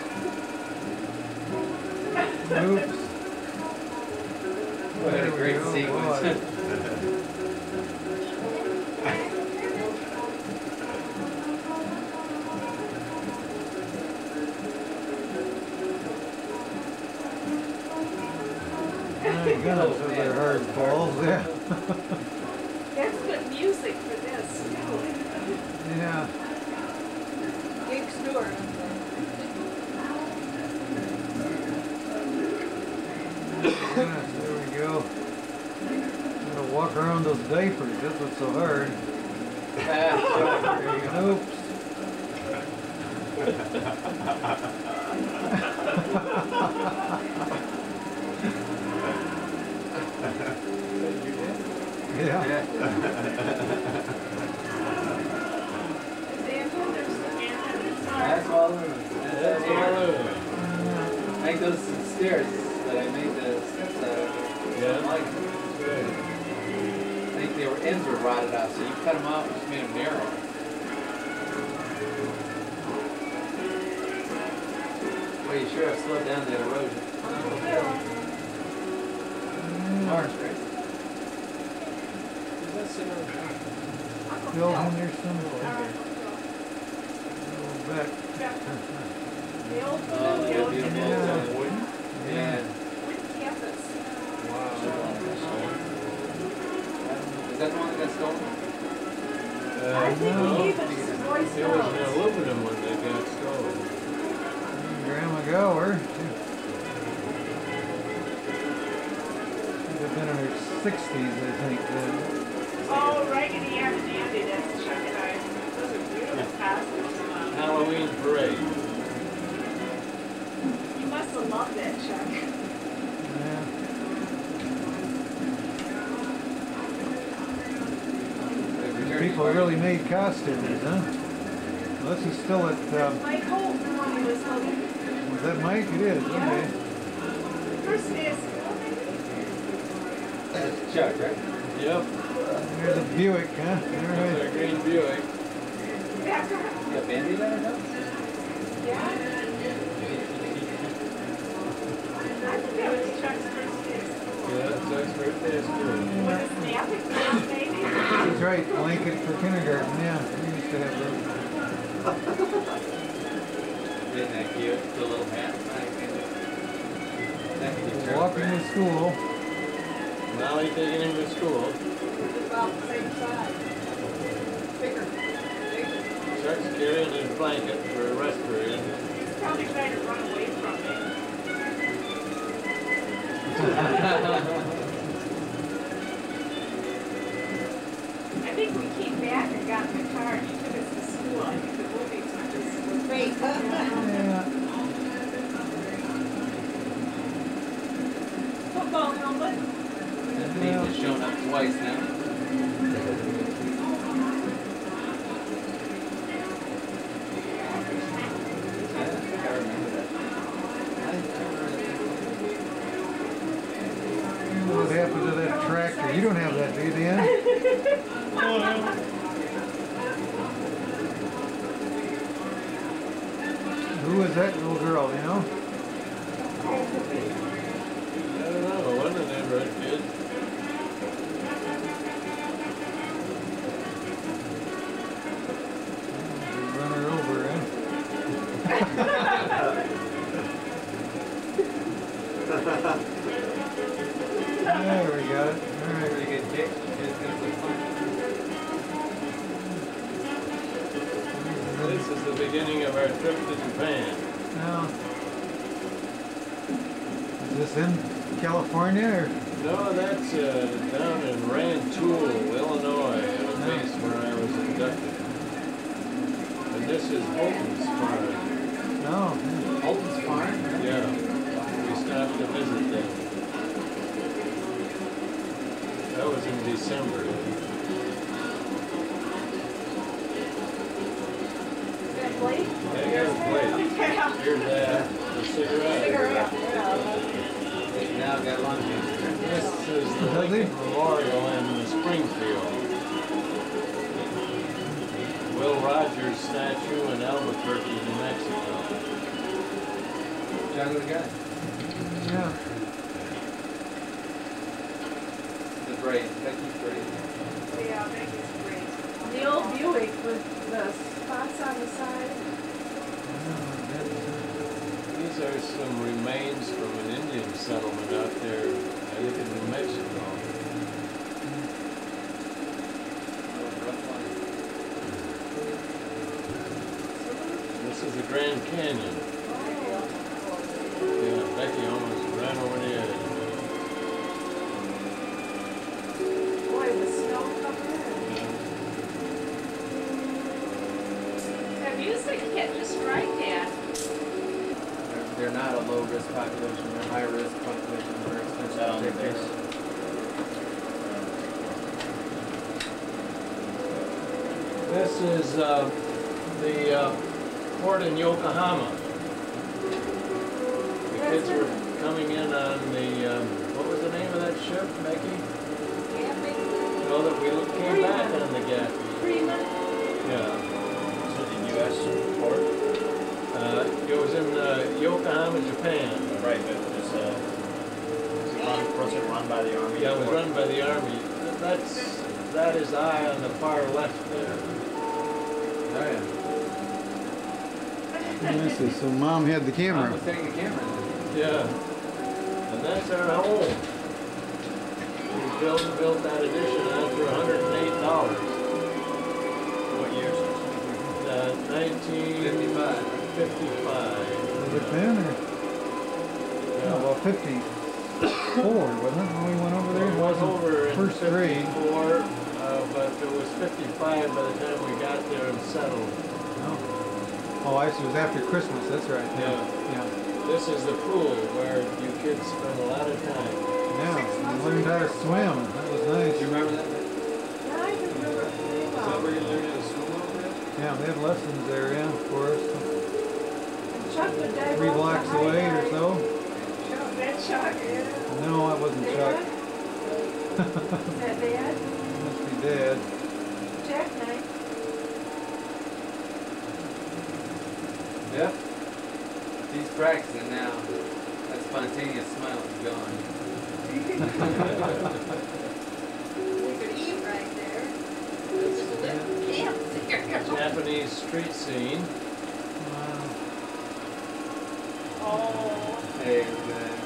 Oops. What a There we great go, sequence. boy. My goodness, those are hard falls, yeah. That's good music for this, too. Yeah. Gig Stewart. Goodness, there we go. Gotta walk around those diapers, that's what's so hard. There you go. Oops. Yeah. Yeah. Is Ann Henderson, Ann Henderson? That's all of them. That's That's all all over. Make those stairs that I made the steps out of. Yeah. Like, Good. I think they were ends were rotted out, so you cut them off and just made them narrow. Well, you sure have slowed down the erosion. March, right? Bill Henderson. Back. The old Oh, the yeah, old beautiful. canoe, Wood. Yeah. wood campus. Wow. Is that the one that got stolen? Uh, I think no, we gave it to the Boy it was an Scouts. aluminum one that got stolen. Grandma Gower. She'd have been in her sixties, I think, then. Oh, Raggedy Ann and Andy, that's Chuck and I. Those are beautiful costumes, Mom. Halloween parade. You must have loved that, Chuck. Yeah. People really made costumes, huh? Well, this is still at, um, Mike Holt, the one who was looking. was that Mike? It is, okay. First day of school, That's Chuck, right? Yep, There's a Buick, huh? All there's right. a green Buick. Back You got Bandy there, no? Yeah. I think that was Chuck's first day of school. Yeah, that's Chuck's birthday at school. With a snapping class, maybe? That's right, blanket for kindergarten, yeah. We used to have those. Isn't that cute? The little hat. Walking to school. Molly taking him to school. It's about the same size. Bigger. Bigger. Chuck's carrying his blanket for a rest period. He's probably trying to run away from me. I think we came back and got in the car and he took us to school. I think the movie took us. Wait. Yeah. Football helmet. That name has shown up twice now. Yeah, I think I remember that. I remember that. What happened to that tractor? You don't have that, do you, Dan? Who was that little girl, you know? I don't know, one of them red kids. Run her over, eh? There we got it. All right. Pretty good kick. It's gonna look fun. This is the beginning of our trip to Japan. Now, is this in California or? No, that's uh, down in Rantoul, Illinois, at a place where I was inducted. And this is Holton's farm. No. Holton's Farm? Yeah, we stopped to visit them. That was in December. That Blake? Yeah, here's Blake. Yeah. Here's that, the cigarette. Cigarette, yeah. They now got lunch. This is the Lincoln Memorial in Springfield. Will Rogers statue in Albuquerque, New Mexico. John the guy. Yeah. The braid. Becky's braid. Yeah, Becky's great. The old Buick with the spots on the side. These are some remains from an Indian settlement out there, I think in New Mexico. This is the Grand Canyon. Yeah, Becky almost ran over the edge. Boy, the snow covered. Have you seen Kit just right, Dad? They're, they're not a low risk population. They're high risk population. Very expensive that on to the take care base? of. This is uh, the uh, port in Yokohama. The kids were coming in on the, um, what was the name of that ship, Becky? No, that we came back on the Gaffney. Freeman? Yeah. So the U S port? Uh, it was in uh, Yokohama, Japan. Right, but it was, uh, was it run, was it run by the Army? Yeah, it was run by the Army. That's, that is I on the far left there. Oh yeah. This is, so Mom had the I camera. was taking the camera. Yeah. And that's our home. We built, built that addition on for a hundred and eight dollars. What year is Uh, nineteen Fifty-five. fifty-five. Was it then or? No, well, fifty-four, wasn't it, when we went over there? It was over in First grade. fifty-four, uh, but it was fifty-five by the time we got there and settled. Oh. Oh, I see, it was after Christmas, that's right. Yeah. Yeah. This is the pool where you kids spend a lot of time. Yeah, we learned how to swim, that was Do nice. you remember that? Is Now I can remember it pretty that well. where you learned how to swim over there? Yeah, they had lessons there, yeah, for us, Chuck would dive three off the blocks high away or dive. so. Chuck, that Chuck, yeah. No, I wasn't Chuck. Dad? Is that Dad? Must be Dad. Jackknife. Yep. He's practicing now. That spontaneous smile is gone. You could eat right there. There's a little camp there. Japanese street scene. Wow. Oh. Hey, uh,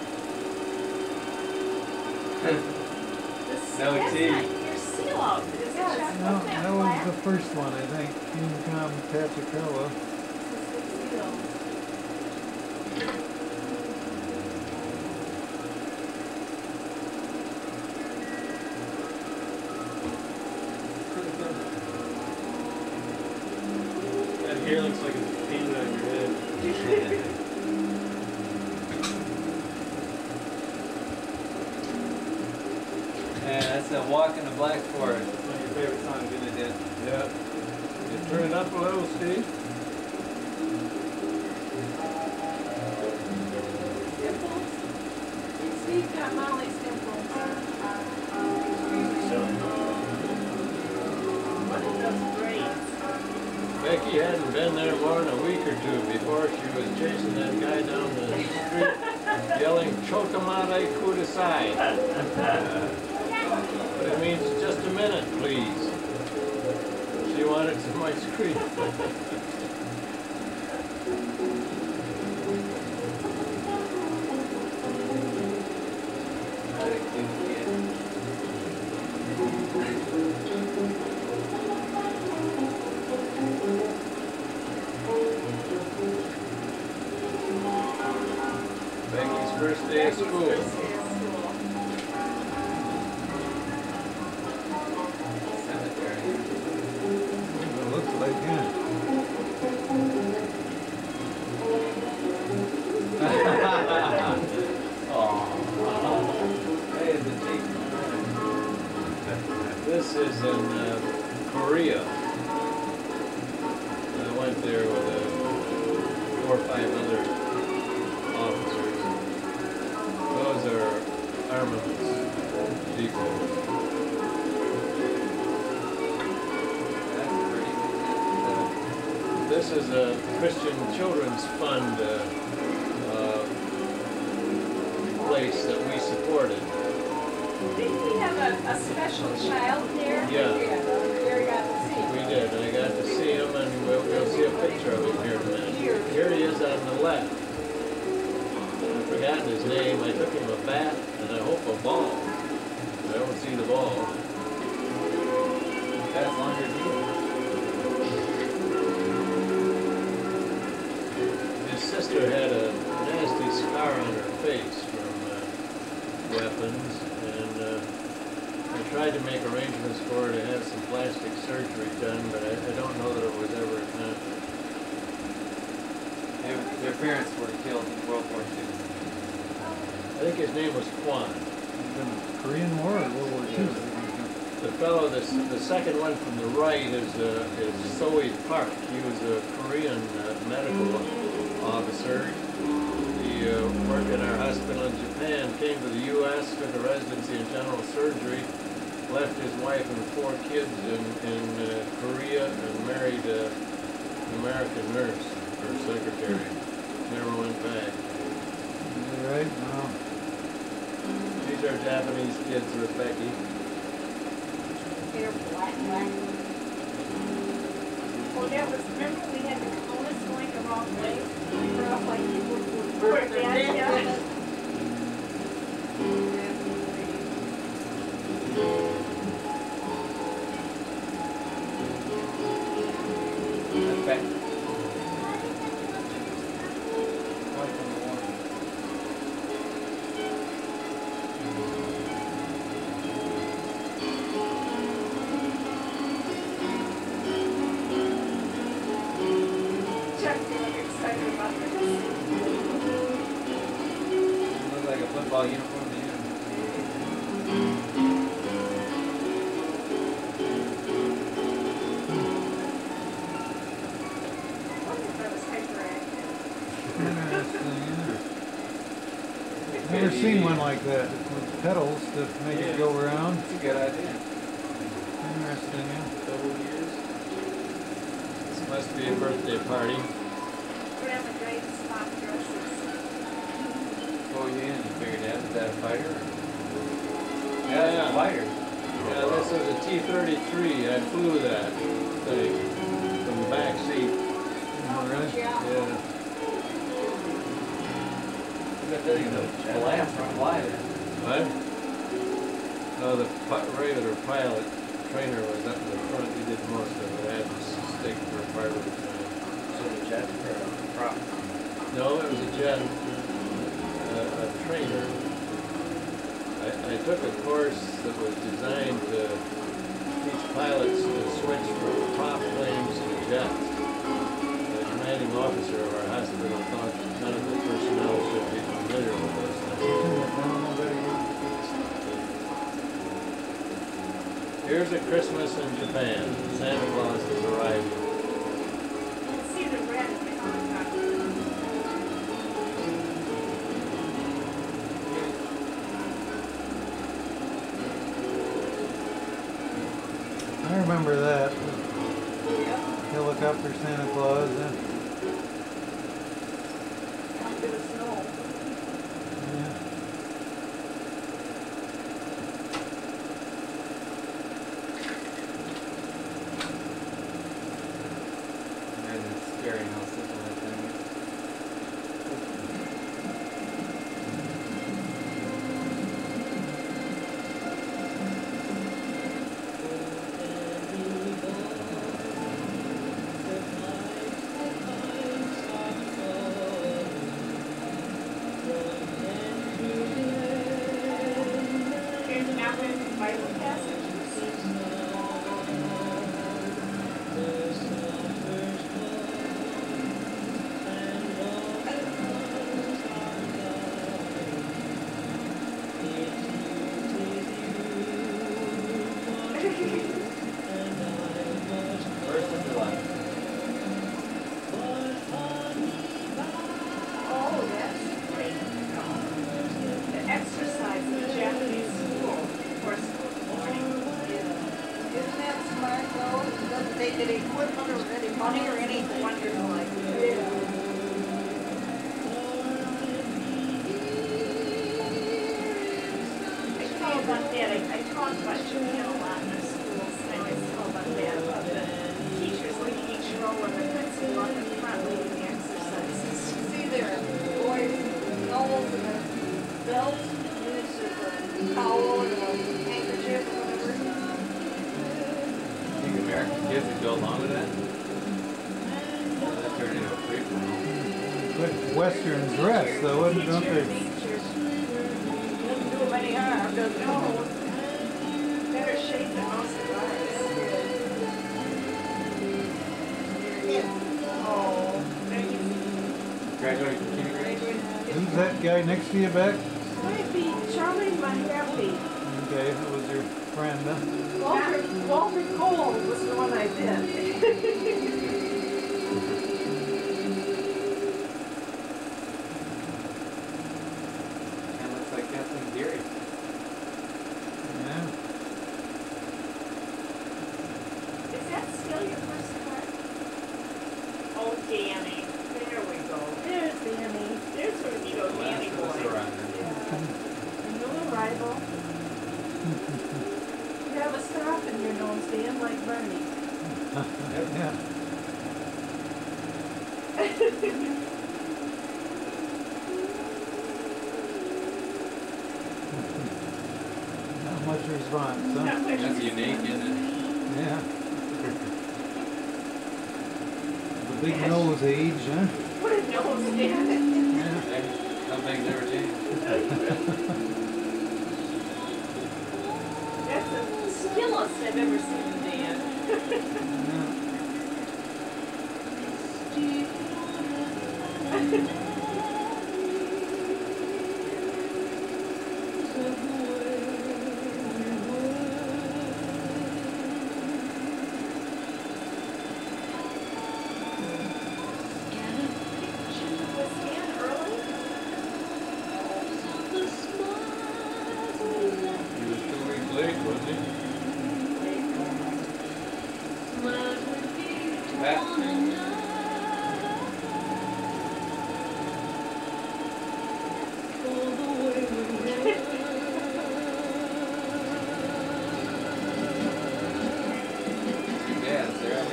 This, No that's tea. not your seal out, is it, Chuck? No, Wasn't that that was black? the first one, I think, King Kong Tachikawa. This is the seal. That hair looks like it's painted on your head. yeah, that's a walk in the Black Forest. That's one of your favorite songs, isn't it, Dad? Yep. You turn it up a little, Steve. Dimples? Steve got Molly's dimples. What are those braids? Becky hadn't been there more than a week or two before she was chasing that guy down the street, yelling, "Chokamade kudasai." But it means just a minute, please. She wanted some ice cream. Not a cute kid. Becky's first day of Becky's school. first day of school. Cemetery. It looks like, yeah. Aww. Hey, the cheek. This is in uh, Korea. I went there with uh, four or five other officers. Those are armaments depots. That's pretty. This is a Christian Children's Fund uh, uh, place that we supported. Didn't we have a, a special child there? Yeah. Gary got to see. We did. I got to see him, and we'll, we'll see a picture of him here in a minute. Here he is on the left. I've forgotten his name. I took him a bat and I hope a ball. I don't see the ball. That's longer than you. His sister had a nasty scar on her face from uh, weapons, and uh, I tried to make arrangements for her to have some plastic surgery done, but I, I don't know that it was ever accomplished. Their, their parents were killed in World War Two. I think his name was Kwan. The Korean War or World War Two? The fellow, the, the second one from the right is, uh, is Soe Park. He was a Korean uh, medical officer. He uh, worked in our hospital in Japan, came to the U S, took a residency in general surgery, left his wife and four kids in, in uh, Korea, and married uh, an American nurse, her secretary. Never went back. You right? No. These are Japanese kids with Becky. They're black, black. Oh, that was, remember we had the colors going the wrong way? We were off like people were dancing. football uniform to him. Wonder if I was hyperactive. Interesting, yeah. Never seen one like that with pedals that make it go around. It's a good idea. Interesting, yeah. Double years. This must be a birthday party. Grandma Grace spot dresses. Oh yeah, and you figured out, is that a fighter? Or? Yeah, It's a yeah. fighter. Yeah, this is a T thirty-three. I flew that thing from the back seat. Oh, really? Yeah. Yeah. That thing is a blast from fly then. What? No, the pi- regular pilot trainer was up in the front. He did most of it. I had to stick for a part of the time. So the jet or a prop? No, it was a jet, uh, a trainer. I, I took a course that was designed to teach pilots to switch from prop planes to jets. The commanding officer of our hospital thought none of the personnel should be familiar with those things. Here's a Christmas in Japan. Santa Claus is arriving. You can see the red on top. I remember that. Helicopter Santa Claus, yeah. Out there was snow. Yeah. And it's scary how simple that thing is. Here's an Advent Bible passage. First of July. Oh, that's great. The exercise in the Japanese school before school morning. Isn't that smart though? Doesn't take any equipment or any money or anything. Wonderful, like, I told about that, I, I talked about Japan a lot in the schools, and I always tell about that, about the teachers leading each row and the principal on the front leading the exercises. See their boys' nose and their belt, and it's just a towel and a handkerchief or whatever. Think American kids would go along with that? That turned into a free for all. Good Western dress, though, wouldn't don't Teachers, they? teachers, Doesn't do them any harm, does it? no, better shape than most of ours. Kids. Oh, there you Graduated from kindergarten? Who's that guy next to you back? might be Charlie Mahaffey. Okay, that was your friend, huh? Walter, Walter Cole was the one I did. Kinda looks like Kathleen Geary. Yeah. Is that still your first car? Oh, Danny. There we go. There's Danny. There's our neato The Danny last of us boy. around. A new arrival. You have a strap in your nose, Dan, like Bernie. Yeah. Not much response, huh? Not much That's unique, isn't it? Yeah. The big nose age, huh? What a nose, Dan. Yeah. Hey, some things never change. That's the stillest I've ever seen Dan. Yeah. late, wasn't he? Pat? Yeah, Sarah.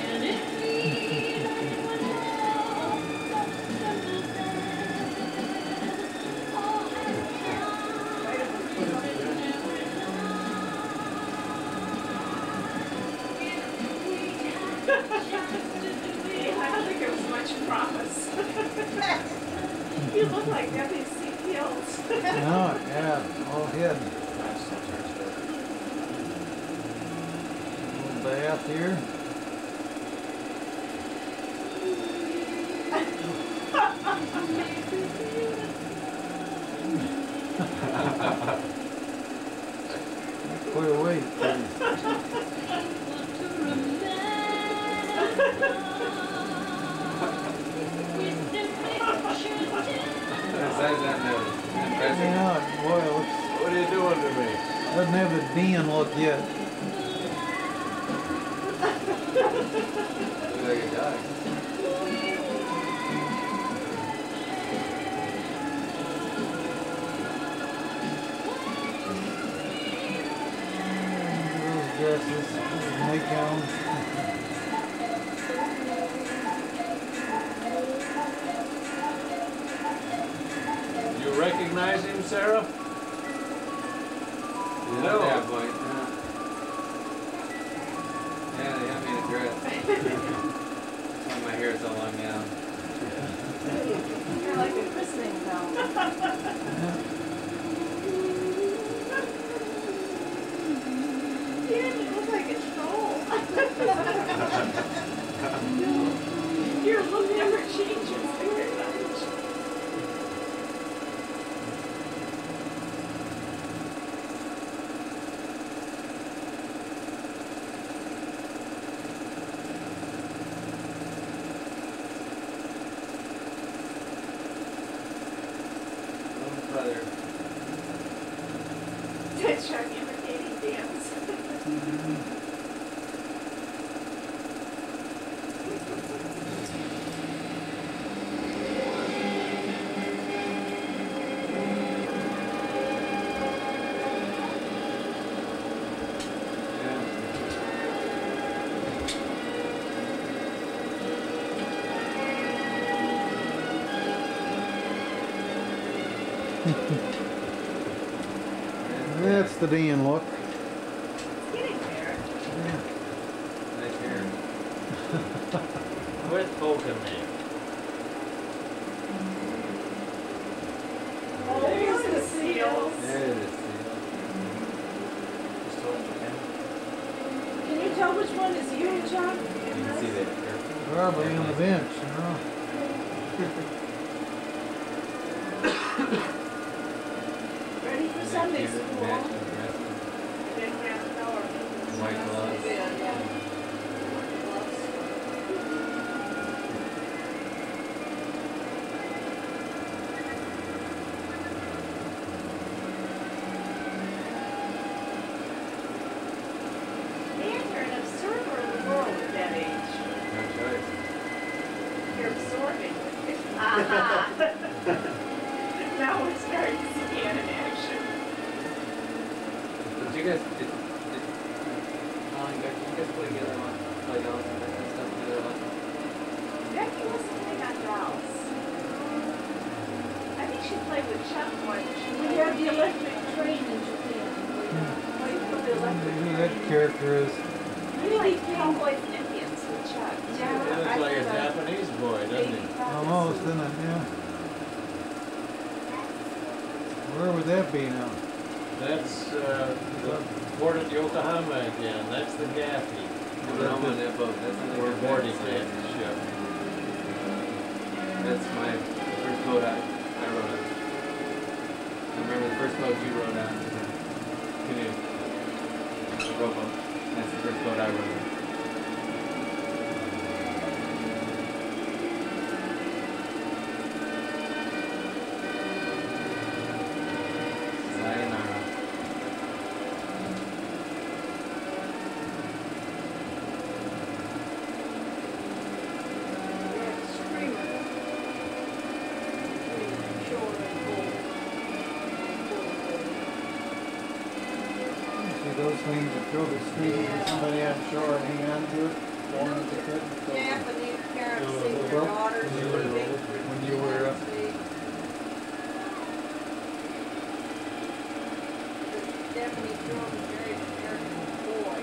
I don't think there was much promise. You look like W C Fields. No, yeah, all hidden. Little bath here. Quite a wait. Besides that note, impressive. Yeah, boy, it looks, What are you doing to me? doesn't have the Dean look yet. Looks like a dog. Those dresses, those nightgowns. You recognize him, Sarah? Yeah, No. at that point, yeah. Yeah, they have me in a dress. That's why my hair is so long now. You're like a christening bell. Yeah, you look like a troll. Your look never changes very much. Little brother. Chuck imitating dance. Yeah. That's the Dean look. Getting there. Nice hair. Quit poking me. Oh, there's the seals. There it is. Can you tell which one is you, Chuck? You can see that hair. Probably on the bench, you know. Ready for Sunday Matching school. dress. Didn't have to know her. White gloves. Yeah, yeah. Man, you're an observer of the world at that age. No choice. You're absorbing it. Aha! Now we're starting to see it in action. Did you guys, did, did, Molly, Becky, did you guys play together a lot? Play dolls and that kind of stuff together a lot? Becky was playing on dolls. I think she played with Chuck more than she We played have with the me. electric train in Japan. Played with the electric Who that train. character is. We like cowboys and Indians with Chuck. He Yeah, looks I like a had a Japanese boy, doesn't he? baby cowboy Almost, suit. isn't it? Yeah. Where would that be now? That's uh, the port at Yokohama again. That's the Gaffy. We're on that boat. That's on the We're boarding that that ship. That's my first boat I, I rode on. I remember the first boat you rode on. Canoe. Rowboat. That's the first boat I rode on. Sayonara. of those things that throw the street into somebody on shore and hang on to it, long as they could. So Japanese parents No, see no, their well, daughters when you were- leaving. when you were, uh, The Japanese girl was married an American boy.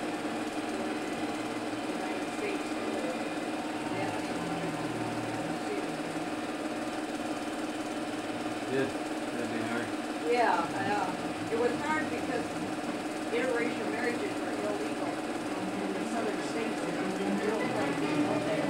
United States school. Japanese woman was not see them. Did, that'd be hard. Yeah, uh, it was hard because interracial marriages were illegal in the southern states and it was real hard to know there.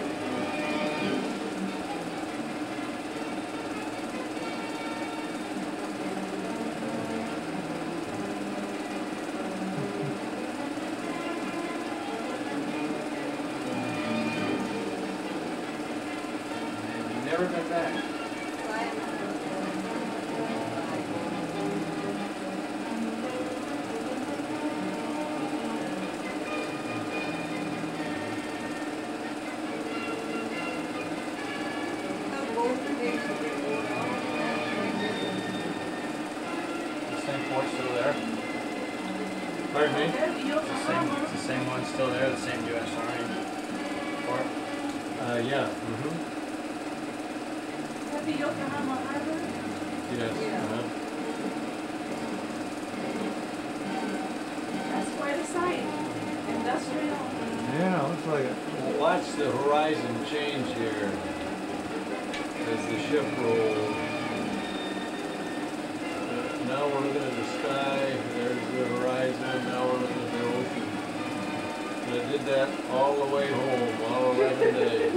And you've never been back. The same port still there? Pardon me? It's the same, it's the same one still there, the same U S Army port? Uh, yeah, mm-hmm, Happy Yokohama Harbor? yes, Yeah. uh-huh. That's quite a sight. Industrial. yeah, looks like it. Watch the horizon change here as the ship rolls. Uh, Now we're looking at the sky, there's the horizon, now we're looking at the ocean. And I did that all the way home, all eleven days.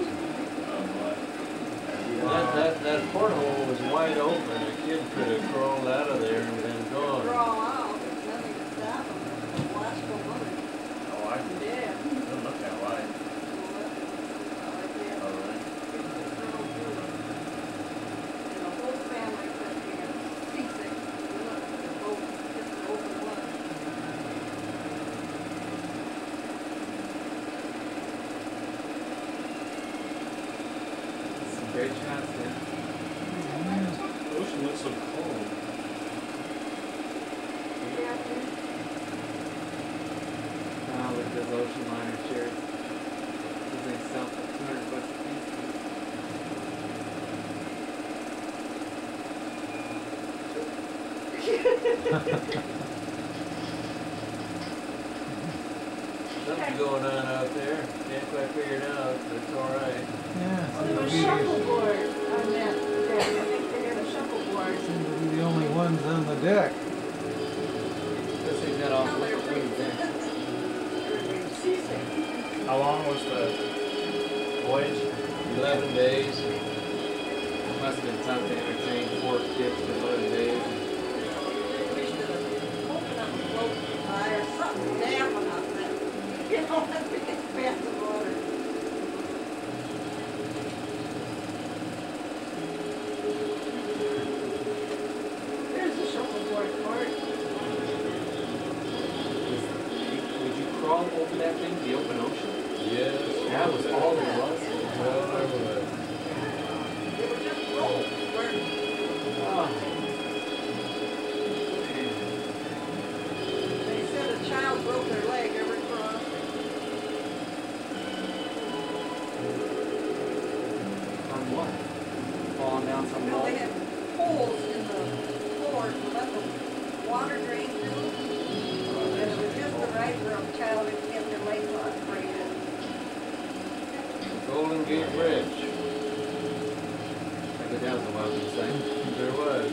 And that, that, that porthole was wide open, a kid could have crawled out of there and been gone. Draw out, there's nothing to stop them. Watch the woman. Oh, I Yeah. doesn't look that wide. Oh, really? And the whole family said they got seasick. Look, the boat just an open one. Some great shots there. The ocean looks so calm. Oh, look at those ocean liner chairs. These things sell for two hundred bucks a piece. Something going on out there, can't quite figure it out, but it's all right. Yeah, Oh, there was seems to be- shuffleboard on that deck. I think they had a shuffleboard. seem to be the only ones on the deck. This thing's got all different wings there. Everybody's seasick. How long was the voyage? Eleven days. It must have been tough to entertain four kids for eleven days. Wish that a coconut was floating by or something damp enough that, you know, that big expanse of water. There's a shuffleboard court. Would you crawl over that thing, the open ocean? Yes. That was all there was. Well, there was. They were just ropes where Oh. they said a child broke their leg every crossing. On what? Falling down some Well, wall? they had holes in the floor to let the water drain through. And it was just the right for a child to get their leg operated. Golden Gate Bridge. I bet that was a welcome sight. There was.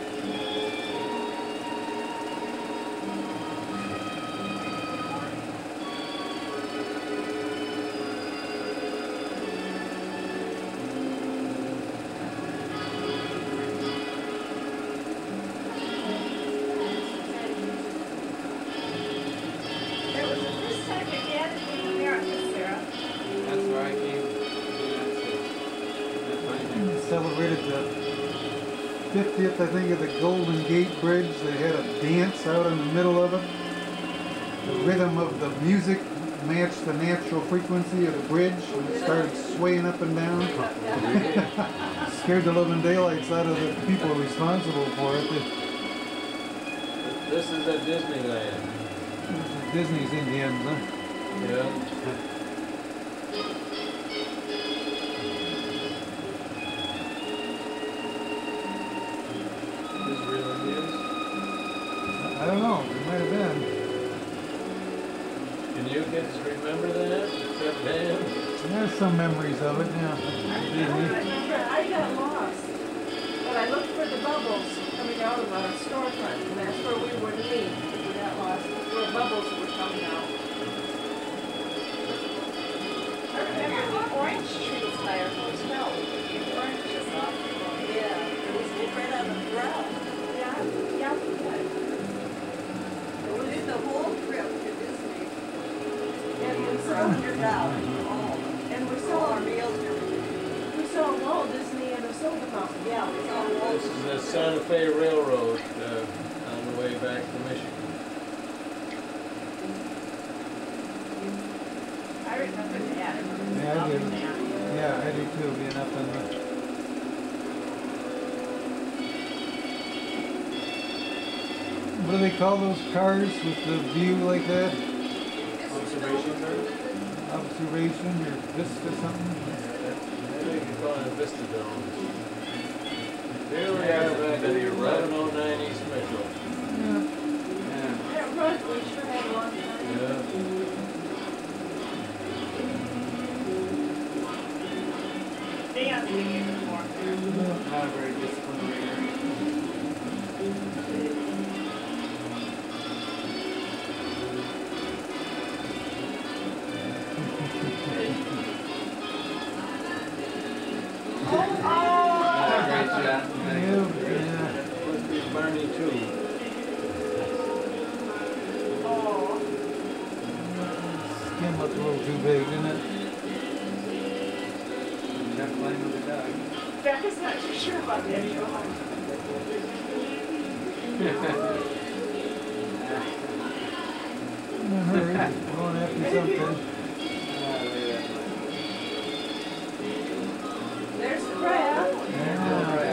That was the first time your dad had been in America, Sarah. That's where I came to the United States. That's funny. They celebrated the fiftieth, I think, of the Golden Gate Bridge. They had a dance out in the middle of it. The rhythm of the music matched the natural frequency of the bridge, and it started swaying up and down. Scared the living daylights out of the people responsible for it. They- This is at Disneyland. Disney's Indians, huh? Yeah. Israel Indians. I don't know. It might have been. Can you kids remember that? That band? There's some memories of it, yeah. I Disney. remember I got lost, but I looked for the bubbles coming out of our storefront, and that's where we were to meet. We got lost, where bubbles were coming out. I remember the orange trees by our hotel. The oranges off. Yeah, it was right out of the ground. Yeah, yeah, we did. We did the whole trip to Disney. And we For a saw, hundred dollars. All, and we all our saw, meals and everything. we saw Walt Disney and a soda fountain. Yeah, we saw Walt This is the Santa Fe Railroad uh, on the way back to Michigan. I remember that. Yeah, I do. Yeah, I do too, being up in the... What do they call those cars with the view like that? Observation cars. Observation or Vista something? I think you call it Vista Dome. There we are back at eleven oh nine East Mitchell. Yeah. Yeah. That run, we sure had a long time. Yeah. Dan's being more. Not a very disciplined reader. Not a great shot. Yeah, yeah. Must be Barney too. Oh, Skin looks a little too big, didn't it? Not playing with the dog. Becca's not too sure about that, Joe. In a hurry, going after something. There's the crab. Yeah.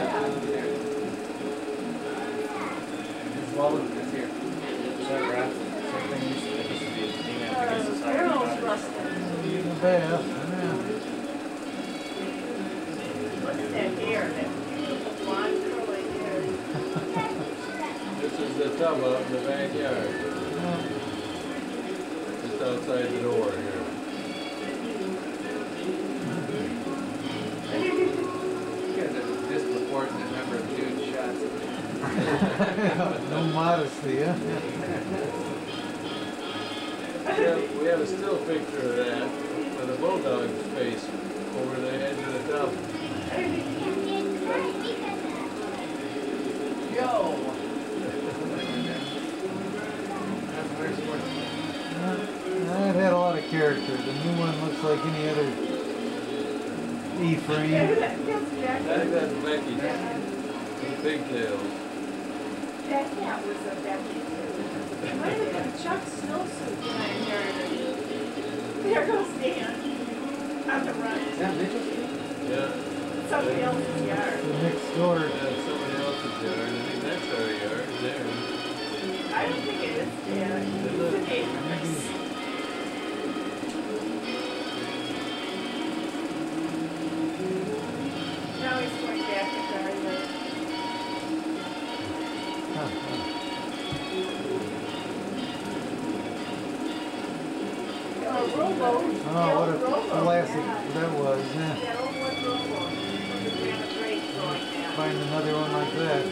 Well, it's here. Is that right? Same thing used to, it used to be Dana Uh, Picking Society. Barrel's rusted. In the bath, yeah. Look at that hair, that beautiful blonde curly hair. This is the tub out in the backyard, Yeah. just outside the door here. You guys have a disproportionate number of nude shots. No modesty, huh? We have, we have a still picture of that with a bulldog's face over the edge of the tub. Yo! That's very sporty. Yeah, that had a lot of character. The new one looks like any other E-frame. That's I think Becky. that's Becky. Pigtails. That cat was a Becky too. Might have been Chuck's snowsuit when I inherited it. There goes Dan on the run. Is that Mitchell Street? Yeah. Somebody else's yard. The next door. Yeah, somebody else's yard. I think that's our yard there. I don't think it is Dan. It's the neighbors. Now he's going back to Garden. Huh, huh. Uh, rowboat. Oh, what a classic that was, yeah. That old wood rowboat. Look at Grandma Drake going down. Find another one like that.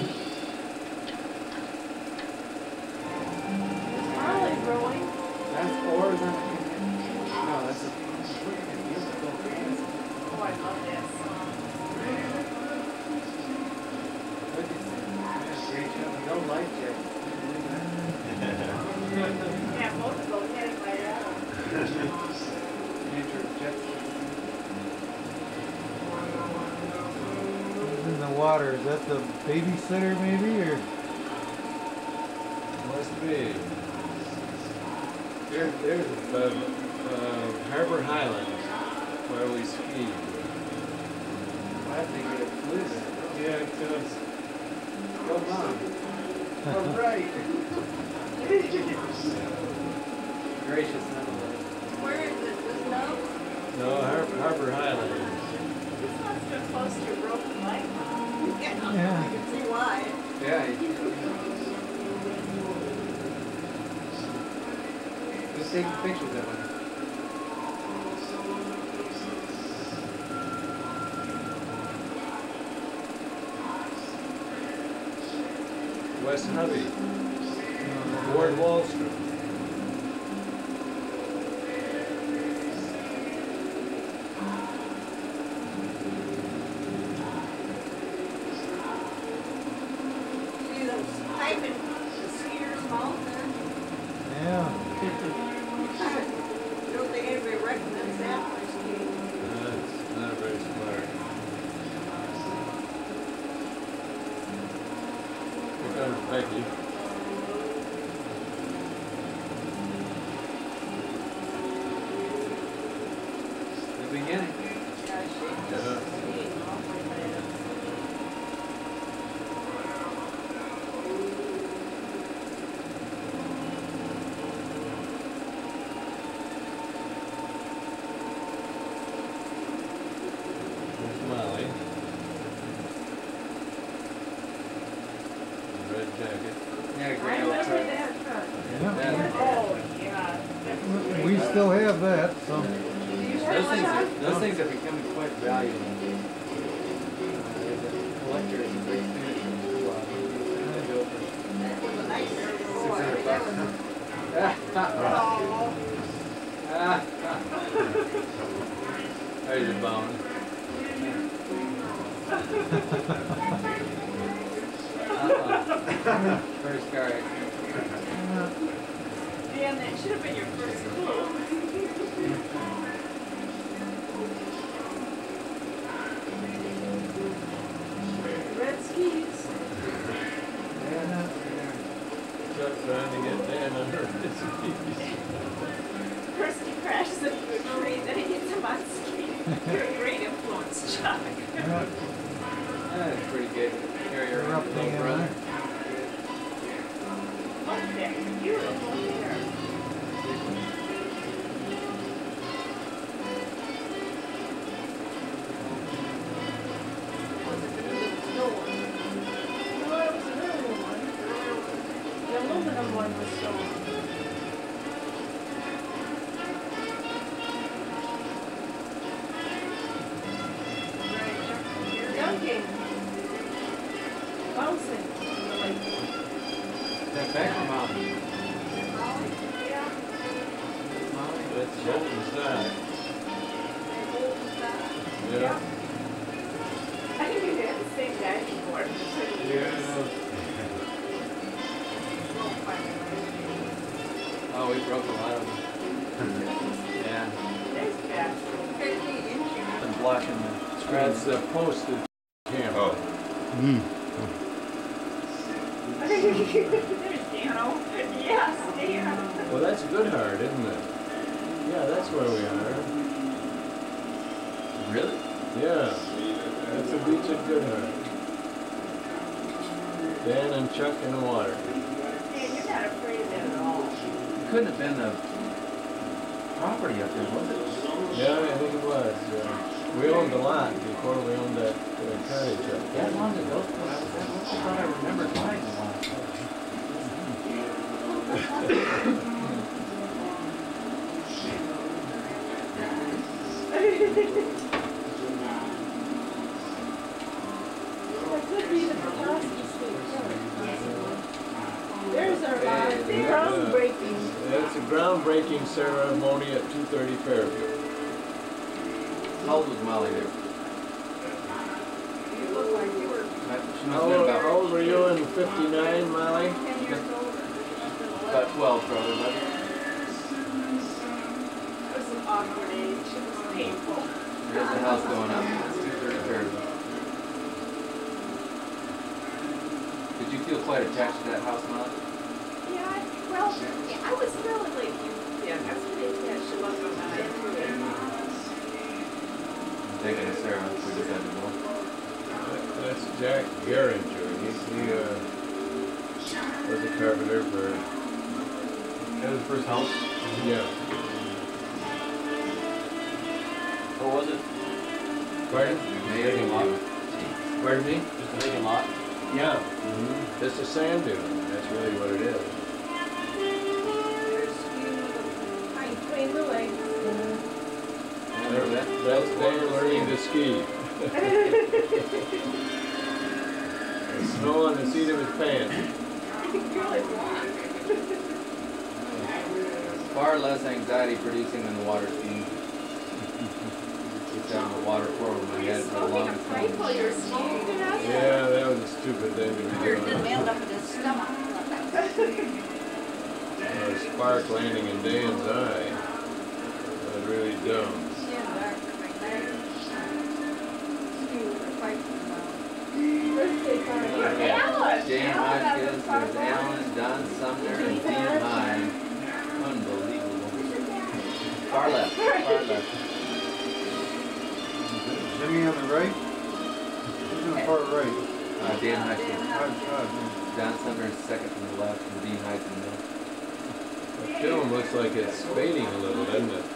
Is Harley rowing? That's oars on a No, that's a beautiful dance. Oh, I love that song. Look at that. Great job. No life jacket. That motorboat headed right out. Andrew Jetson. Who's in the water? Is that the babysitter maybe, or? Must be. Here, there's uh, uh, Harbor Highlands, where we skied. I think it flew there. Yeah, it does. Come on. All right. gracious nonetheless. Where is it? Just now? No, Har- Harbor Highlands. This one's been close to a broken leg. Yeah. Yeah. I can see why. Yeah. he- Just taking pictures of it. West Hubby. Ward Wallstrom. See those piping mosquitoes mouth there? Yeah. I don't think anybody recommends that mosquito. That's not very smart. Here comes Becky. The beginning. Yeah, she Yeah. just sweet, awfully bad. There's Molly. Red jacket. Yeah, I great. remember that truck. Yeah. Oh, yeah. We still have that, so. Do you Those have things, one are, on? those things are becoming quite valuable. Uh, as a collector, it's a great finish. Wow. I go for That was a nice six boy. hundred That bucks. was- Ah, Oh, ah, There's your bone. uh-uh. First car accident. Dan, that should have been your first clue. Red skis. Yeah. Chuck trying to get Dan under his feet. Kirsty crashes into a tree, then he hits him on ski. You're a great influence, Chuck. Yeah. That's pretty good. Carry her You're up, up little there, brother. Look at that beautiful hair. no one. No, it was an earlier one. The aluminum one was stolen. Dunking. Bouncing in the lake. That back Molly. Yeah. Molly. That's Bolton style. Yeah. Yeah. I think we had the same guy before. Oh, we broke a lot of them. Yeah. There's Beth. Fifty inches. I'm blocking the screen. That's the posted camera. Mm. There's Dano. Yes, Dan. Well, that's Goodhart, isn't it? Yeah, that's where we are. Really? Yeah. That's the beach at Goodhart. Dan and Chuck in the water. Dan, you're not afraid of that at all. It couldn't have been the property up there, was it? Yeah, I think it was. Yeah. We owned a lot before we owned that uh, cottage up That there. long ago? I was that long. I thought I remembered buying a lot. That could be the Petoskey State Park. There's our lot. Hey, Groundbreaking. It's a groundbreaking ceremony at two thirty Fairview. How old was Molly there? You look like you were She How must have been old, about, how old were you in fifty-nine, Molly? ten years older. about twelve, probably, eleven. It was an awkward age. It was painful. There's the house going up. It's two thirty Fairview. Did you feel quite attached to that house, Molly? Yeah, I- well, yeah, I was relatively, yeah, I was pretty attached to both of them. I Taking a Sarah, we just had to go. That's Jack Geringer. He, he uh, was a carpenter for, that was first house. Yeah. What was it? Pardon? Vacant lot. Pardon me? Just a vacant lot. Yeah. Mm-hmm. Just a sand dune. That's really what it is. There's you between the legs. Remember that? That's Dan learning to ski. There's snow on the seat of his pants. You can really walk. Far less anxiety producing than the water skiing. Get down the water floor with my You're head for a smoking long a pipe time. while you're skiing it out there. Yeah, that was a stupid thing to be Yours doing. didn't end up in his stomach. A spark landing in Dan's eye. That was really dumb. Birthday party. You're Alan. Dan Alan has a Hodgkins, far there's Alan, Don Sumner, and Dean Hine. Unbelievable. Far left, far left. Jimmy on the right? Who's on the far right? Uh, Dan Hodgkins. Todd, Todd, Don Sumner is second from the left, and Dean Hine's in the middle. The film looks like it's fading a little, doesn't it?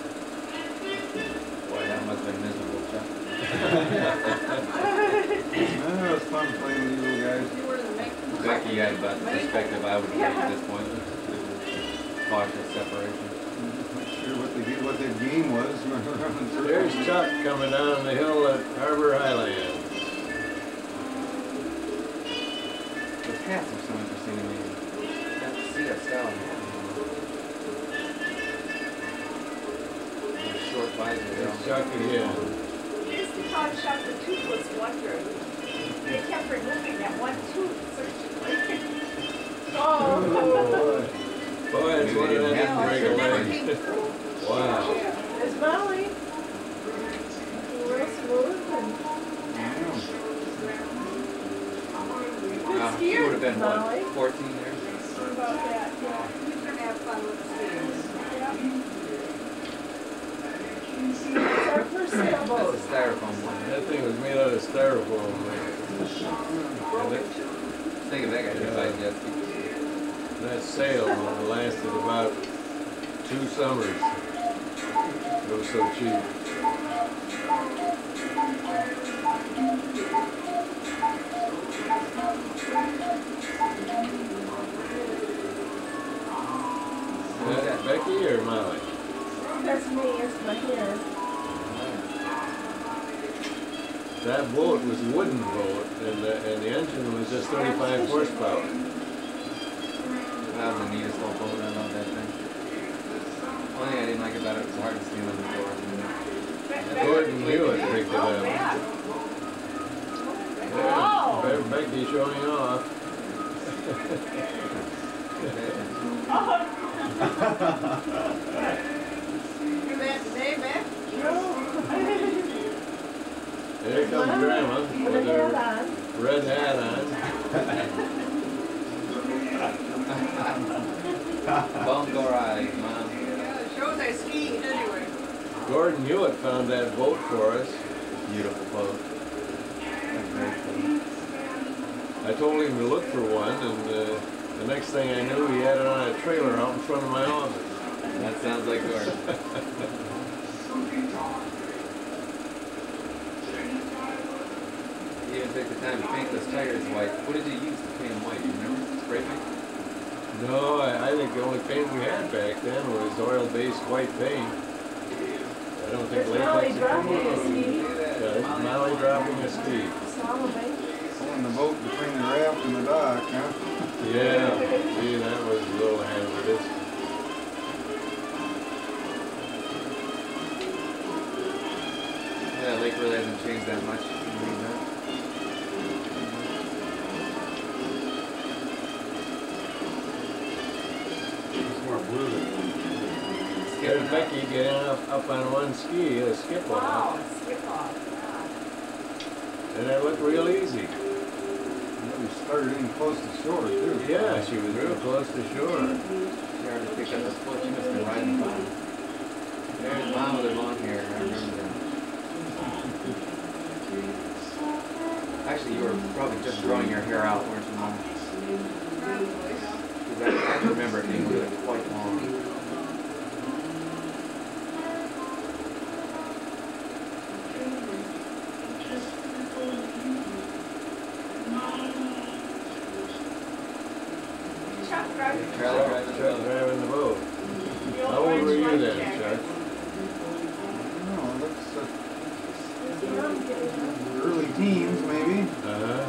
Boy, that must have been miserable, Chuck. yeah. No, it was fun playing with you little guys. Becky had about the perspective I would take at this point. Cautious separation. Not sure what the what the game was. There's Chuck coming down the hill at Harbor Highlands. Those hats are so interesting to me. You have to see that style of hat. Those short visor, they're There's all- Chuck again. We used to call Chuck the toothless wonder. They kept removing that one tooth surgically. Oh. Boy, it's one of them Yeah, break sure. legs. Wow. There's Molly. Real smooth and good Uh, she skier, would have been, Molly. what, fourteen there? What about that? Yeah. He's gonna have fun with the skiers. It's our first That's sailboat. a styrofoam one. That thing was made out of styrofoam. Think of that guy just buy jet ski. That sail lasted about two summers. It was so cheap. Is that Becky or Molly? That's me, it's my hair. That boat was a wooden boat, and the, and the engine was just thirty-five horsepower. That was the neatest little boat. I love that thing. Only thing I didn't like about it was the hard to steal on the floor. Gordon Hewitt picked it Oh, up. man. Yeah, Be- Becky showing off. Oh, You met today, Beth? no. Here comes Grandma With with a hat her on. red hat on. Bungo ride, Mom. Yeah, it shows I skied anyway. Gordon Hewitt found that boat for us. Beautiful boat. That's very cool. I told him to look for one, and uh, the next thing I knew, he had it on a trailer out in front of my office. That sounds like Gordon. He even took the time to paint those tires white. What did you use to paint them white? Do you remember? Spray paint? No, I, I think the only paint we had back then was oil-based white paint. I don't think There's Molly latex. dropping a ski. Yeah, it's Molly dropping a ski. Solomon. Pulling the boat between the raft and the dock, huh? Yeah, see, that was a little hazardous. Yeah, that lake really hasn't changed that much. Can you believe that? It's more blue than. There's Becky getting up, up on one ski, a skip Wow, off. skip off. And that looked real easy. We started in close to shore, too. Yeah, she was real close to shore. She already picked up the foot. She must have been riding the bottom. There's Mom with her long hair. I remember that. Actually, you were probably just growing your hair out, weren't you, Mom? Probably. Is that, can remember it being really quite long. Chuck driving. Trailer driving the Chuck boat. driving the boat. The old How old orange were you life then, jacket. Chuck? No, that's uh, Zero, get it up. early teens, maybe. Uh-huh.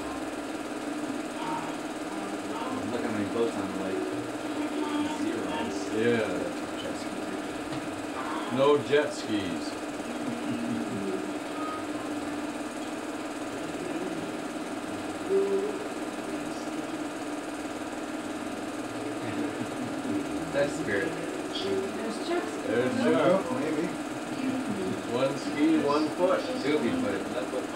Look how many boats on the lake. Zero. Yeah. No jet skis. That's spirit. There's Chuck's. There's Oh, Chuck. maybe. One ski, one foot. Sylvie put it. That's what.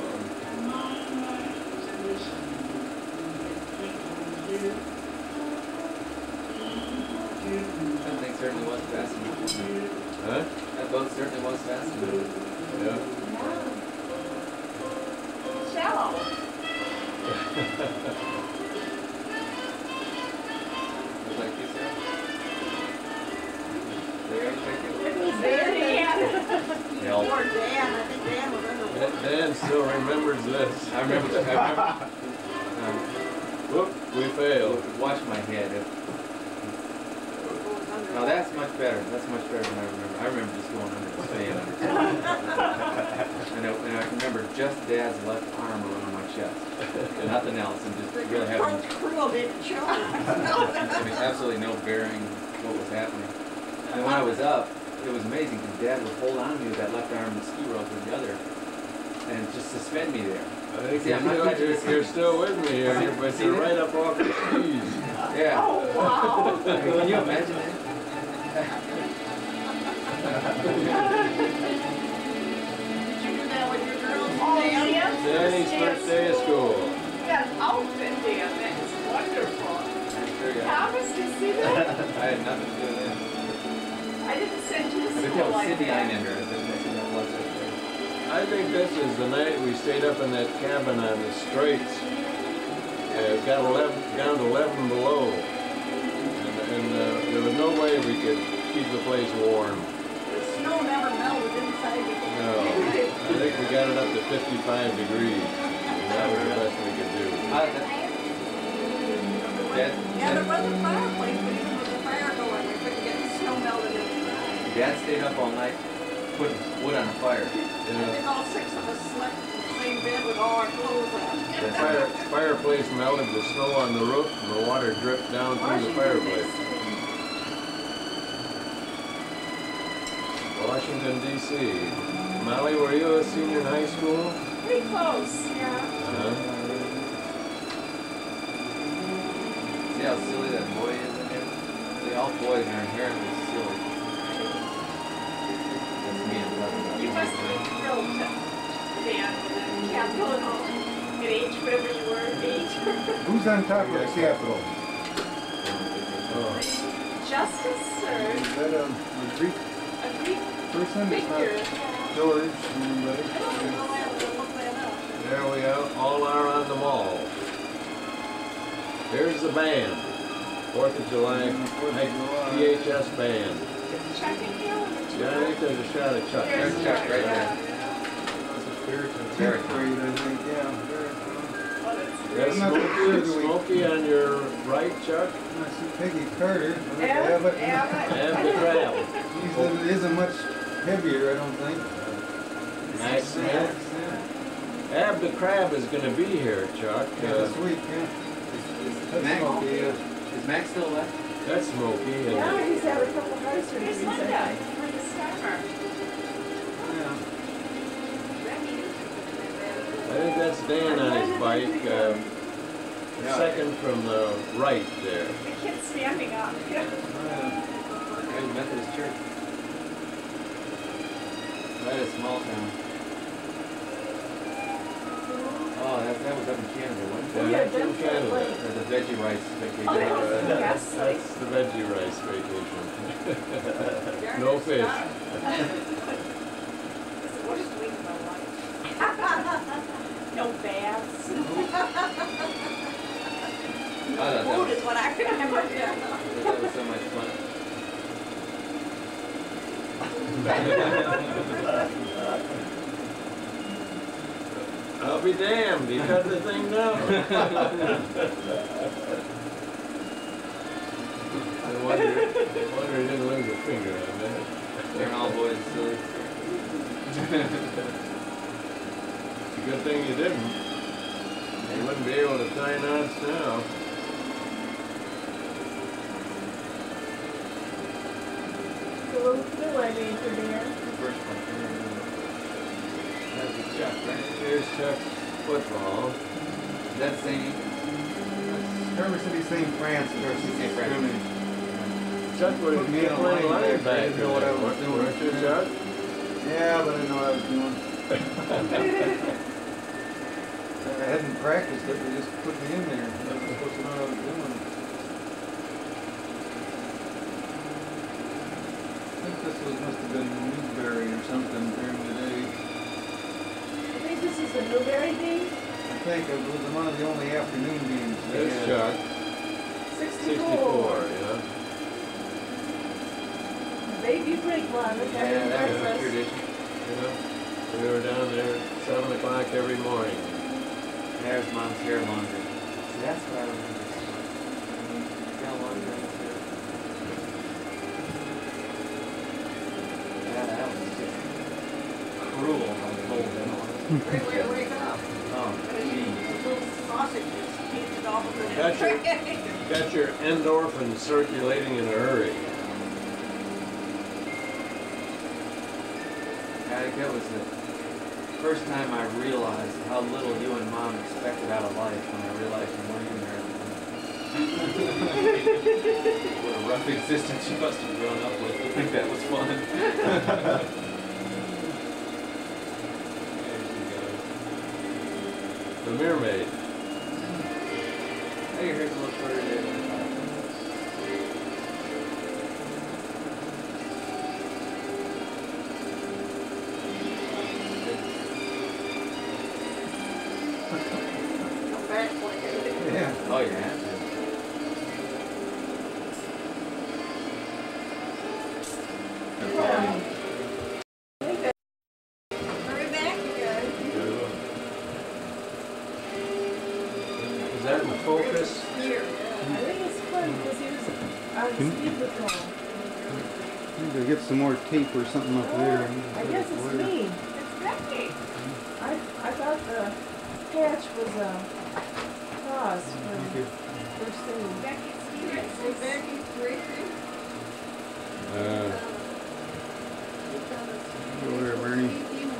That thing certainly was fast enough. Huh? That boat certainly was fast enough. Yeah. Shallow. Just like you said. They are like you. There he had it. Hell. Poor Dan, I think Dan was underwater. Dan Dan still remembers this. I remember. I remember. Um, Whoop, we failed. watch my head. It, now that's much better. That's much better than I remember. I remember just going under the fan. and, I, and I remember just Dad's left arm around my chest. And nothing else. And just really having, Coach Cruel didn't show I mean, absolutely no bearing what was happening. And when I was up, it was amazing because Dad would hold on to me with that left arm and the ski rope with the other. And just suspend me there. I think See, you're, I'm not still, glad you're, you're- you're still with me here, See- but see you're that? right up off your skis. Yeah. Oh, wow. Can you imagine that? Did you do that with your girls? Oh, Dan? Dan. Danny's first day of school. That outfit, Dan, that is wonderful. I'm sure, yeah. Thomas, did you see that? I had nothing to do with it. I didn't send you to I bet that school was like Cindy that. Einander. I bet that's who that was right there. I think this is the night we stayed up in that cabin on the Straits. Uh, it got eleven, down to eleven below. And, and uh, there was no way we could keep the place warm. The snow never melted inside the No. I think we got it up to fifty-five degrees. And that was the best we could do. Ah, that, Dad, Yeah, there was a fireplace, but even with the fire going, we couldn't get the snow melted inside. Dad stayed up all night putting wood on a fire. I Yeah. think all six of us slept in the same bed with all our clothes on. The fire, fireplace melted the snow on the roof and the water dripped down through the fireplace. Washington, D C Molly, were you a senior in high school? Pretty close, yeah. Uh-huh. See how silly that boy is in here? See, all boys are inherently silly. That's me and Brother. You must be thrilled to Dan with the Capitol and all. At age, whatever you were, age. Who's on top of the Capitol? Oh. Justice, sir. Is that a, a Greek A Greek person? It's figure. not George, anybody? I don't know why I have to look that up. There we are, all are on the mall. Here's the band. Fourth of July, Fourth of July. P H S band. Chuck and Hill and the two. Yeah, I think there's a shot of Chuck. There's There's Chuck right there. Tenth grade, I think, yeah. very Oh, that's That's I'm not great. sure Smokey, that we- Smokey on your right, Chuck. cool. I see Peggy Carter. I think Abbott, Abbott. Abbott. And the crab. He's a- It isn't much heavier, I don't think. Max Smith. Ab the Crab is going to be here, Chuck. Yeah, Uh, this week, yeah. Is, That's Max, Smokey, yeah. is Max still left? that's Smokey. And Yeah, he's had a couple of heart There's surgeries, Linda I think. for the summer. Yeah. I think that's Dan on his bike, uh, Yeah. second from the right there. The kid standing up. Yeah. Great Methodist Church. Right, a small town. Oh, that, that was up in Canada, wasn't Yeah, it? that's in Canada. Or the veggie rice vacation. Oh, that was the best, like. That's the veggie rice vacation. No fish. It's the worst week of my life. No baths. I thought that Food was, is what I remember. That was so much fun. I'll be damned, he cut the thing down. I wonder, I wonder he didn't lose a finger on that. They're all boys silly. It's a good thing you didn't. You wouldn't be able to tie knots now. The little clue I made for Dan. The first one. That's a Chuck, right? Here's Chuck's football. That's Saint. Traverse City, Saint France. Traverse City, Saint France. Germany. Chuck was Put me in a playing line there, linebacker. I didn't know what I was weren't- doing. Weren't you, Chuck? Yeah, but I didn't know what I was doing. I hadn't practiced it, they just put me in there. I was supposed to know what I was doing. I think this was, must have been Newberry or something during the day. I think this is a Newberry game. I think it was one of the only afternoon games. they There's had. Chuck. Sixty-four. Sixty-four, yeah. Baby break one, look Yeah, at that was a breakfast. tradition. Yeah. We were down there at seven o'clock every morning. There's Mom's hair laundry. See, that's what I remember. See how long that was here? Yeah, that was just cruel how cold that was. Great way to wake up. Oh, geez. Little sausages, heated off of the Got your, got your endorphin circulating in a hurry. I think that was the first time I realized how little you and Mom expected out of life when I realized you weren't in there. What a rough existence you must have grown up with. I think that was fun. The Mermaid. Hey, your hair's a little shorter there than I thought. Come back for you. Yeah. Oh, you have to. Hurry back, you guys. Is that in focus? Here. I think it's fun because he was on speed patrol. Need to get some more tape or something up there. I guess it's me. It's Becky. I, I thought the patch was a cross Thank for you. first aid. Becky Stevens. Hey, Becky, Tracy. Uh, Go there, Bernie.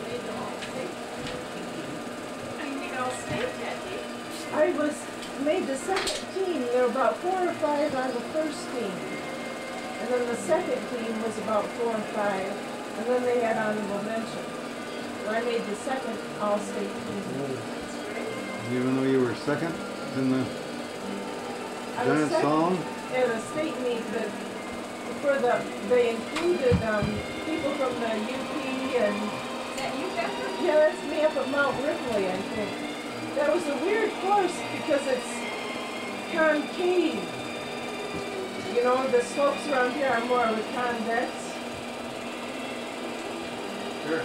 I was made the second team. There were about four or five on the first team. And then the second team was about four or five. And then they had honorable mention. And I made the second all-state team. Even though you were second in the I was giant second song? at a state meet that for the, they included um, people from the U P and, Is that you, Becky? yeah, that's me up at Mount Ripley, I think. That was a weird course because it's concave. You know, the slopes around here are more of a convex. Sure.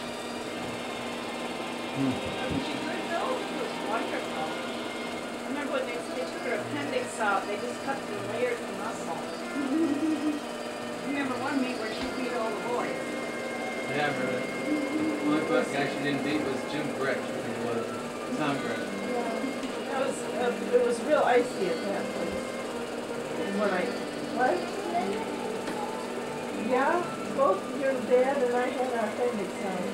She good though? It was wonderful. I remember when they, they took her appendix out, they just cut the layers of muscle. Remember one meet where she beat all the boys? Yeah, I remember that. The only butt guy she didn't beat was Jim Gretsch, I think it was. Tom Gretsch. That was, uh, it was real icy at that place. When I, what? Yeah, both your dad and I had our appendix out.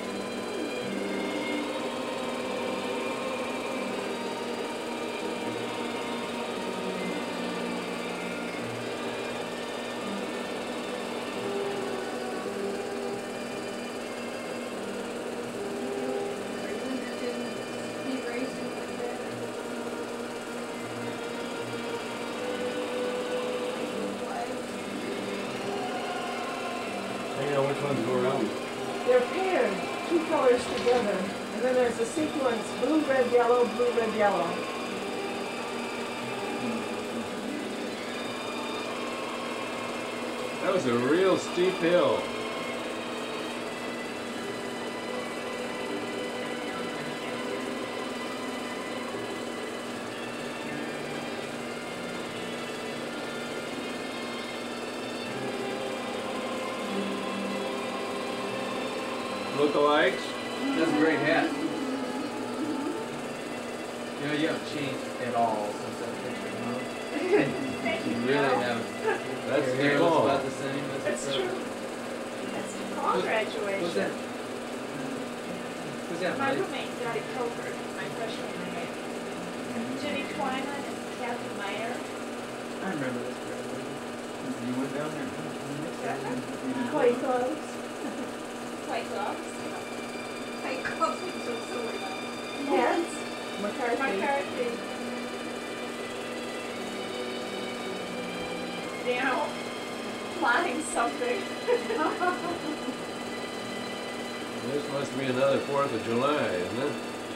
Are you interested in speed racing like that? Hang on, which ones go around? They're paired, two colors together. And then there's a sequence, blue, red, yellow, blue, red, yellow. That was a real steep hill. Lookalikes? That's a great hat. You know, you haven't changed at all since that picture, huh? Thank You you. really Cal. haven't. That's Your hair Nicole. looks about the same. That's, That's what's up. true. That's Nicole graduation. Who's that? Who's that, My Mike? roommate, Dottie Coker, my freshman roommate. Jenny Twyman and Kathy Meyer. I remember this graduation. You went down there. White gloves. White gloves. I come so silly now. Hats. McCarthy. McCarthy. Now, plotting something. This must be another Fourth of July, isn't it?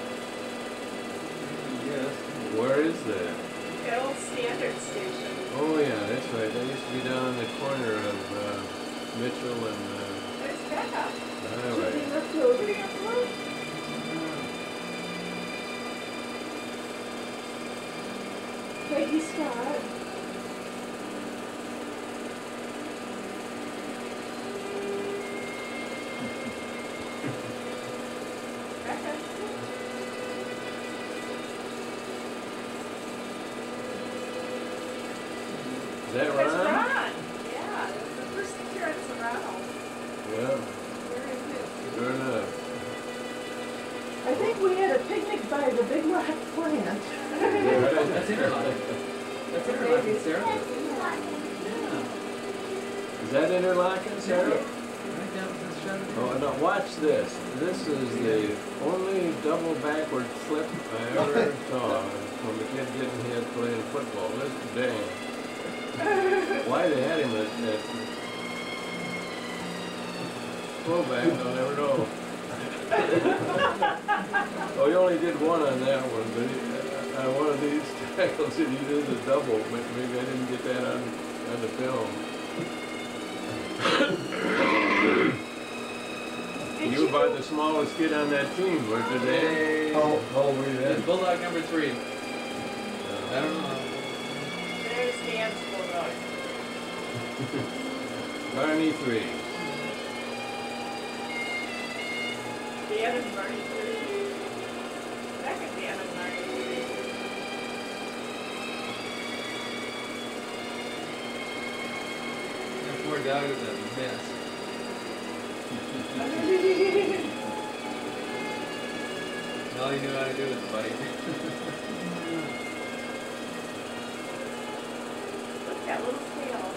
Yes. Where is that? The old Standard Station. Oh yeah, that's right. That used to be down in the corner of uh, Mitchell and uh, There's Becca. Highway. Peggy Scott. Becca. Is that That's Ron? Ron. Yeah, it was the first appearance of Ronald. Yeah, Very good. sure enough. I think we had a picnic by the Big Rock plant. That's Interlochen. That's Interlochen, Sarah. Yeah. Is that Interlaken, Sarah? Right down to the shuttle. Oh, no, watch this. This is the only double backward flip I ever saw from a kid getting hit playing football. This dang. Why they had him at, at fullback, I'll never know. Oh, he only did one on that one, but he, on one of these tackles, he did a double, but maybe I didn't get that on, on the film. You were about the smallest kid on that team, weren't you, Dan? Hey. How how old were you That's then? Bulldog number three. I don't know. There's Dan's bulldog. Barney three. Dan and Marty three. Second Dan and Marty three. That poor dog was a mess. All he knew how to do was bite. Look at that little tail.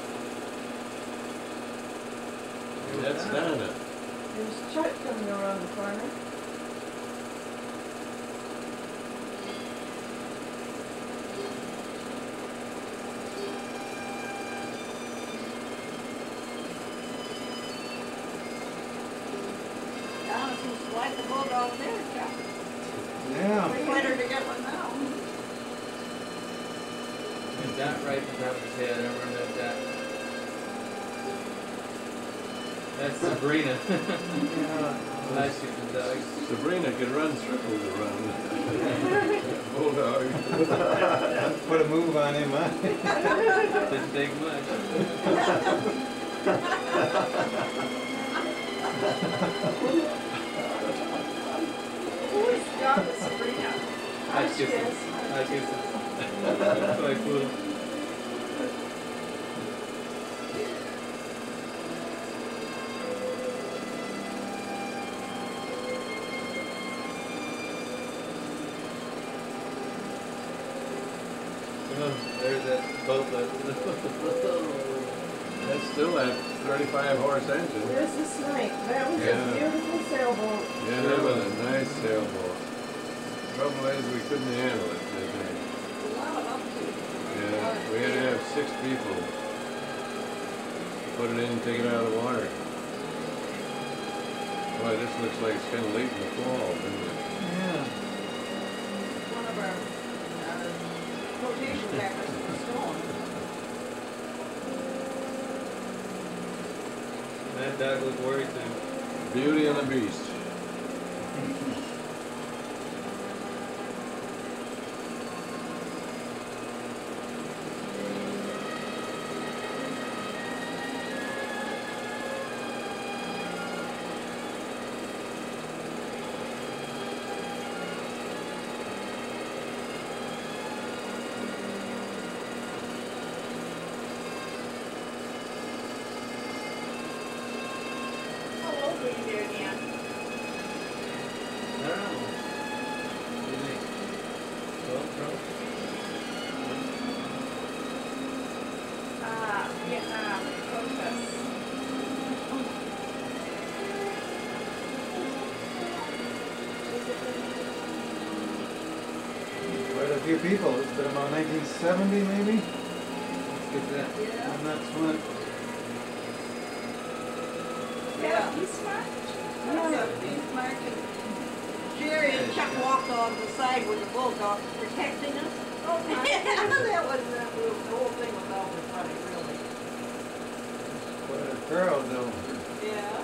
That's Donna. There's Chuck coming around the corner. Donna seems to like the bulldog there, Chuck. Yeah. We want her to get one now. And that right in top of his head, I remember that dot. That's Sabrina. Nice shooting dog. Sabrina could run circles around. Bulldog. Put a move on him, huh? Didn't take much. Who is the dog with Sabrina? I Hush guess kiss. I guess it's like cool. Oh, there's that boat lift. That's still that thirty-five horse engine. There's the snake. That was Yeah. a beautiful sailboat. Yeah, that was a nice sailboat. Trouble is, we couldn't handle it, did we? A lot of upkeep. Yeah, we had to have six people put it in and take it out of the water. Boy, this looks like it's kind of late in the fall, doesn't it? Yeah. One of our uh, quotation backers in the storm. Mad Dog was worried too. Beauty and the Beast. How old were you there, Dan? I don't know. What do you think? Twelve, twelve? Ah, Vietnam protests. Quite a few people. It's been about nineteen seventy maybe. Let's get to that. Yeah. And that's when Yeah, East March? seventeenth March, and Jerry and Chuck walked on the side with the bulldog protecting us. Oh, my. That was, that was, the whole thing was awfully funny, really. quite a crowd though. Yeah.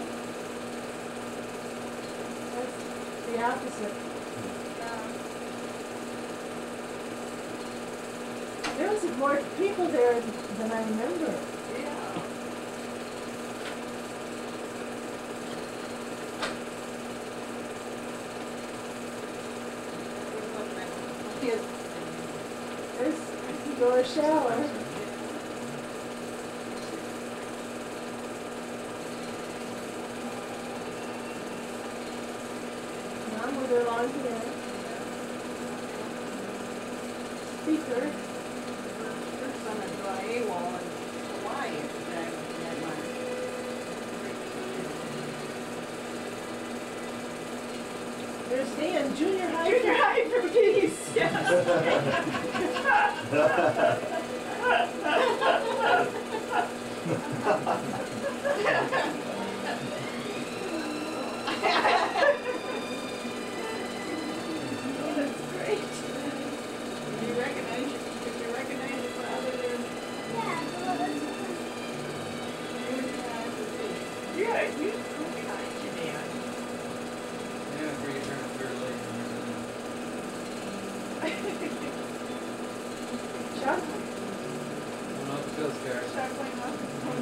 That's the opposite. Um, There was more people there than I remember. yeah. Kids. There's your shower. Mom with her long hair. Speaker. Her son had gone AWOL in Hawaii at the time of that month. There's Dan, junior high. Junior high for peace, yes. Oh, that's great. Do you recognize your, did you recognize your father there? You got a huge crew behind you, Dan. Yeah, before you turn it third lane. Chuck. No, it's still scared. Chuckling up.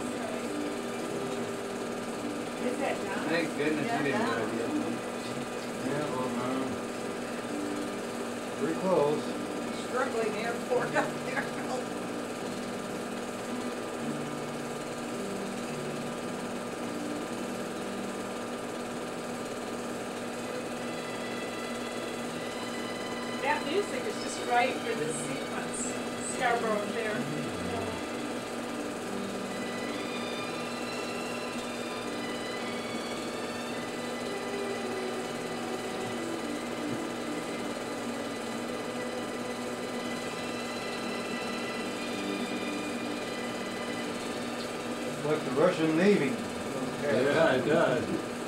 Is that John? Thank goodness Yeah, you didn't yeah. go to the other one. Yeah, well, um, pretty close. Struggling airport up there. That music is just right for this sequence. Scarborough Fair. Like the Russian Navy. Yeah, it does.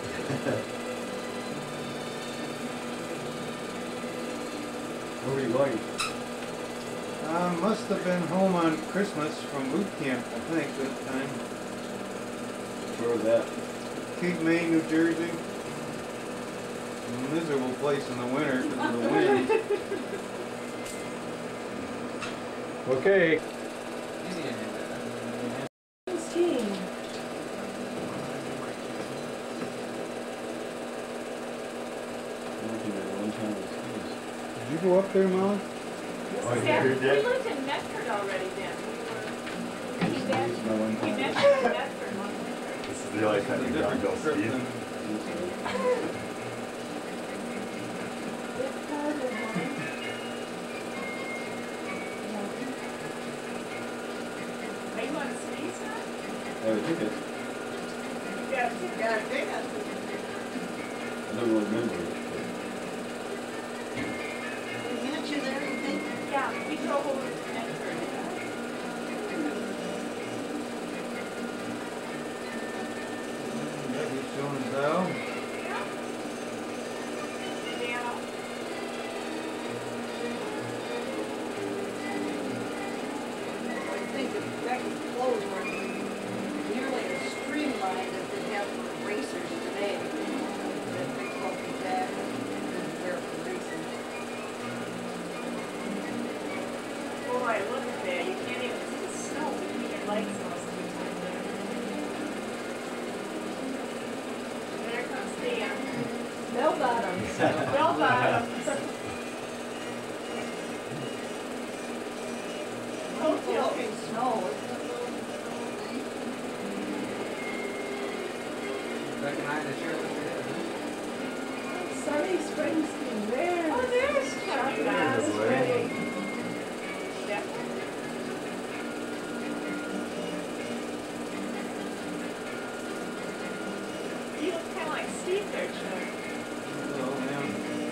Where were you going? Uh, must have been home on Christmas from boot camp, I think, that time. Where was that? Cape May, New Jersey. A miserable place in the winter because of the wind. Okay. Easy to have that. Sixteen. Did you go up there, Molly? Oh, you Yeah, heard we that? lived in Medford already then. We were, we met, It's my one we time. met in Medford one winter. This is the only time It's a you got to go different trip ski. than It's kind of one. Are you on a ski side? I have a ticket. Yeah. You got a big one. I don't really remember it. Did he hit you there, you think? Yeah, we drove over to Medford. Maybe showing us out. Yeah. Yeah. I think the Becky's clothes were nearly as streamlined as they have Well done. Hotel. Snow. Recognize the sheriff over there, huh? Sunny Springsteen, there. Oh, there's Chuck. That's great. Yeah. You look kind of like Steve there, Chuck. Oh, man.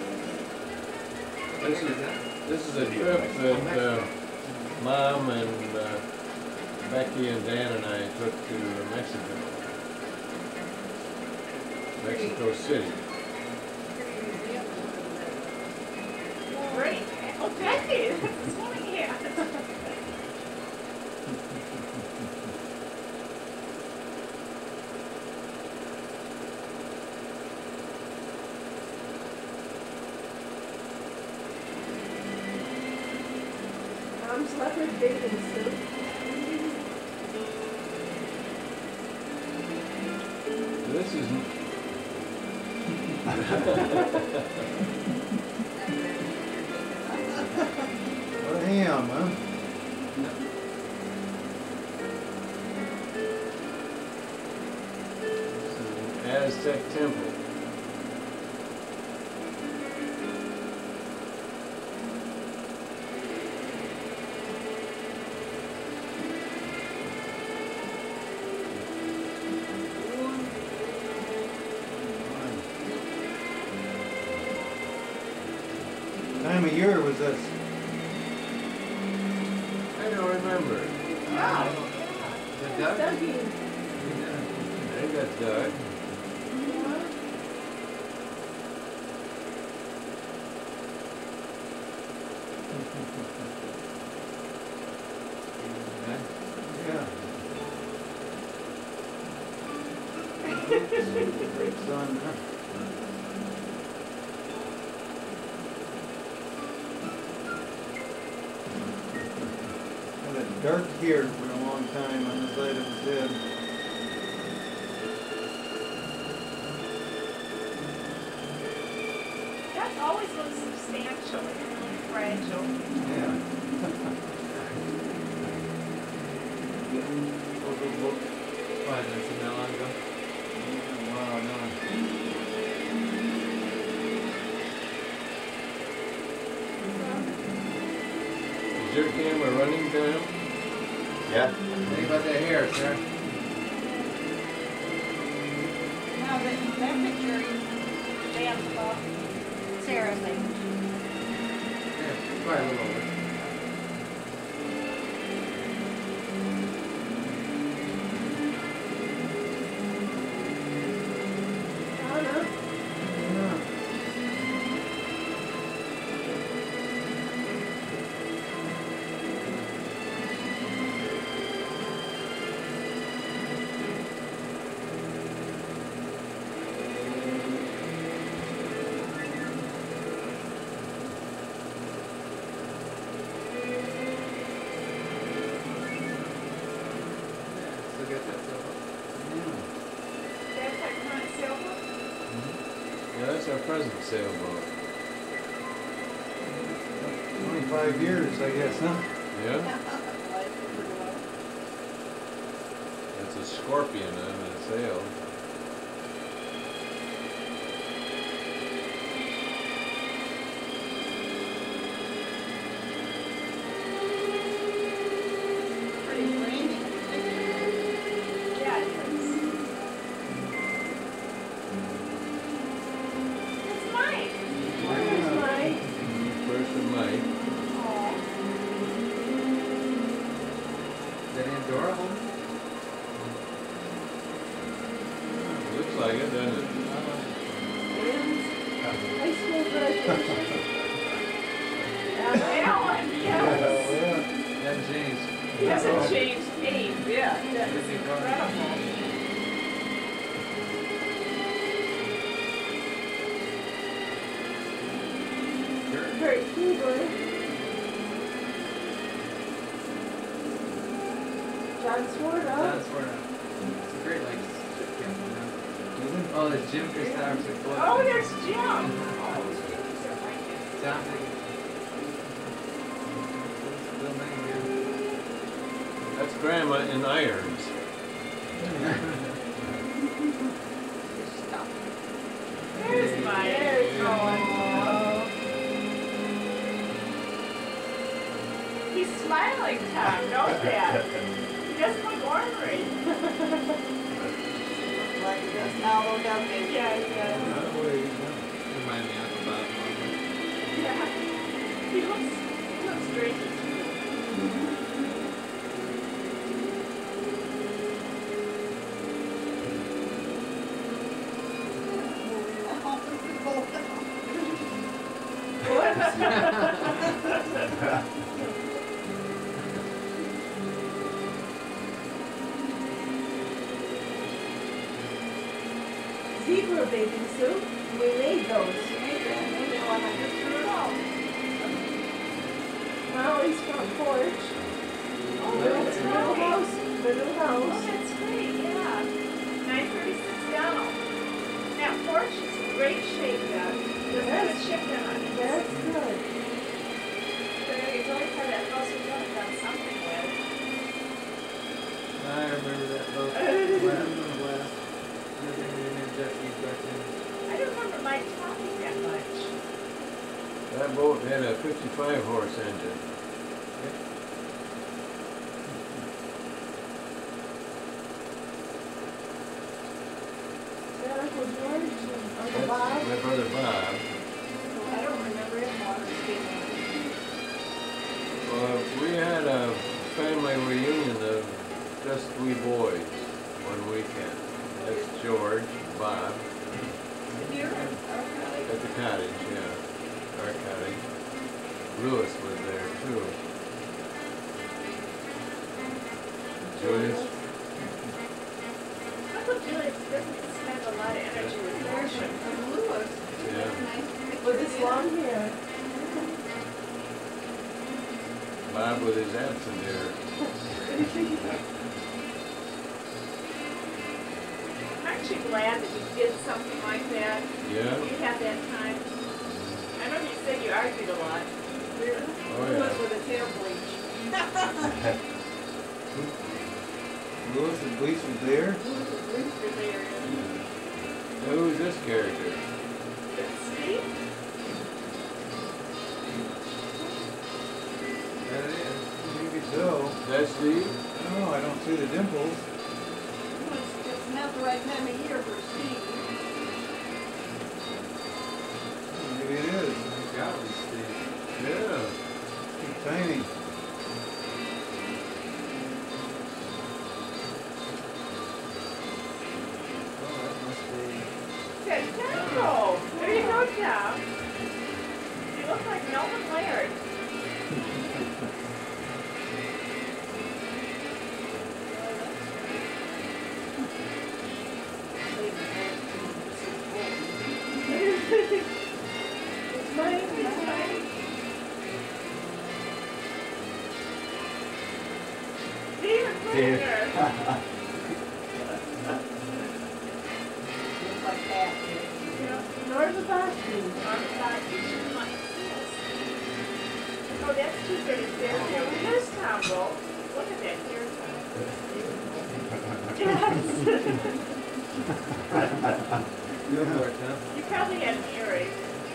What This year is, is that? this is a trip that uh, Mom and uh, Becky and Dan and I took to Mexico. Mexico City. Great. Oh, Becky, that's funny. Yeah. Mom's leopard bathing suit. This is What a ham, huh? This is an Aztec temple. Time of year was this? I don't remember. Wow. Is it Doug? Dougie. I got Doug. Yeah. Great son, huh? Had a dark hair for a long time on the side of his head. That always looks substantial and really fragile. Yeah. Oh, I didn't see that long ago. Wow, no. Is your camera running, Tim? Yeah. Think about that hair, sir. Now, that, that picture is Dan's about Sarah's age. Yeah, probably a little over. Donna. Yeah. Still got that silver. That's like current silver. Yeah, that's our present sailboat. Twenty-five years, I guess, huh? Yeah? That's a scorpion on the sail. Pretty grainy. Yeah, it is. It's Mike. Where's Mike? First of Mike. Aw. Is that Aunt Dora home? Looks like it, doesn't it? Dan's high school graduation. Alan, yes. yeah. That changed. He hasn't changed age. Yeah, that is Is he from- incredible. Kurt Huber. John Swarta. That's where, uh, it's a Great Lakes ship captain now. Is it? Oh, there's Jim Christopherson. Oh, there's Jim. Oh, Something. Still name here. That's Grandma in irons. There's my. There's oh. He's smiling, Tom. Know that. He doesn't look ornery. Like he does now, though, doesn't he? Yeah, he does. Remind me of Bob Marley. Yeah. He looks, he looks great too. Zebra bathing suit. We made those. Molly's front porch. Oh, that's the new house. The new house. Oh, that's great, yeah. nine thirty-six Donald. That porch is in great shape, Doug. Doesn't have a chip in it. That's good. It's only part of that house we haven't done something with. I remember that boat. Last, last. Nothing we didn't just use back then. I don't remember Mike talking that much. That boat had a fifty-five horse engine. Is that Uncle George and Uncle That's Bob? my brother Bob. I don't remember him water skiing. Well, we had a family reunion of just we boys one weekend. That's George, Bob, Here, okay. at the cottage, yeah, our cottage. Lewis was there too. Julius, Uncle Julius doesn't spend a lot of energy with fashion. And Lewis. Yeah. Nice picture. With his long hair. Bob with his absent hair. Aren't you glad that you did something like that? Yeah. You had that time. I know you said you argued a lot. Oh Lewis yeah. with his hair bleached. Lewis and Bleach was there. Lewis was Brewster there. Now, who's this character? Steve? That is. Maybe so. That's Steve? No, I don't see the dimples. It's, it's not the right time of year for Steve. Maybe it is. Thank God we Steve. Yeah. Too tiny. Oh, that must be. Said Temple. There you go, Tom. You look like Melvin Laird. It's mine, it's mine. David Klinger. Looks like that. Nor the Boston. Nor the Boston. Like this. Oh, that's two thirty-six. Here's Tombo. Look at that haircut. Yes. Go for it, Tom. You probably had an earring.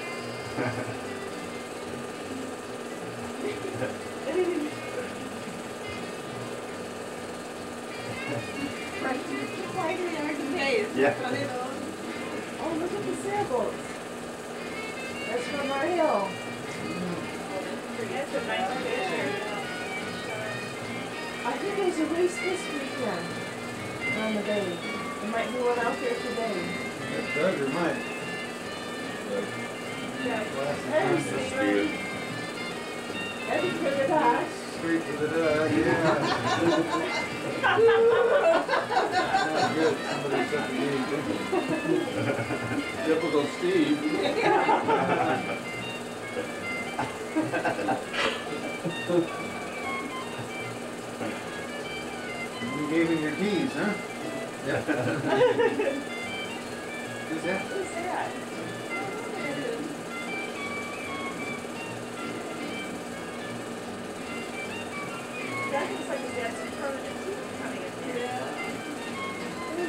Right. Just like we are today. It's Yeah. funny though. Oh, look at the sailboats. That's from our hill. That's a nice picture. I think there's a race this weekend on the bay. There might be one out there today. That does or might. Yeah. Classic There's contest. Steve. Eddie for the dogs. Straight for the dog, yeah. Not good. Somebody set the game. Typical Steve. You gave him your keys, huh? Yeah. Who's that? Who's that?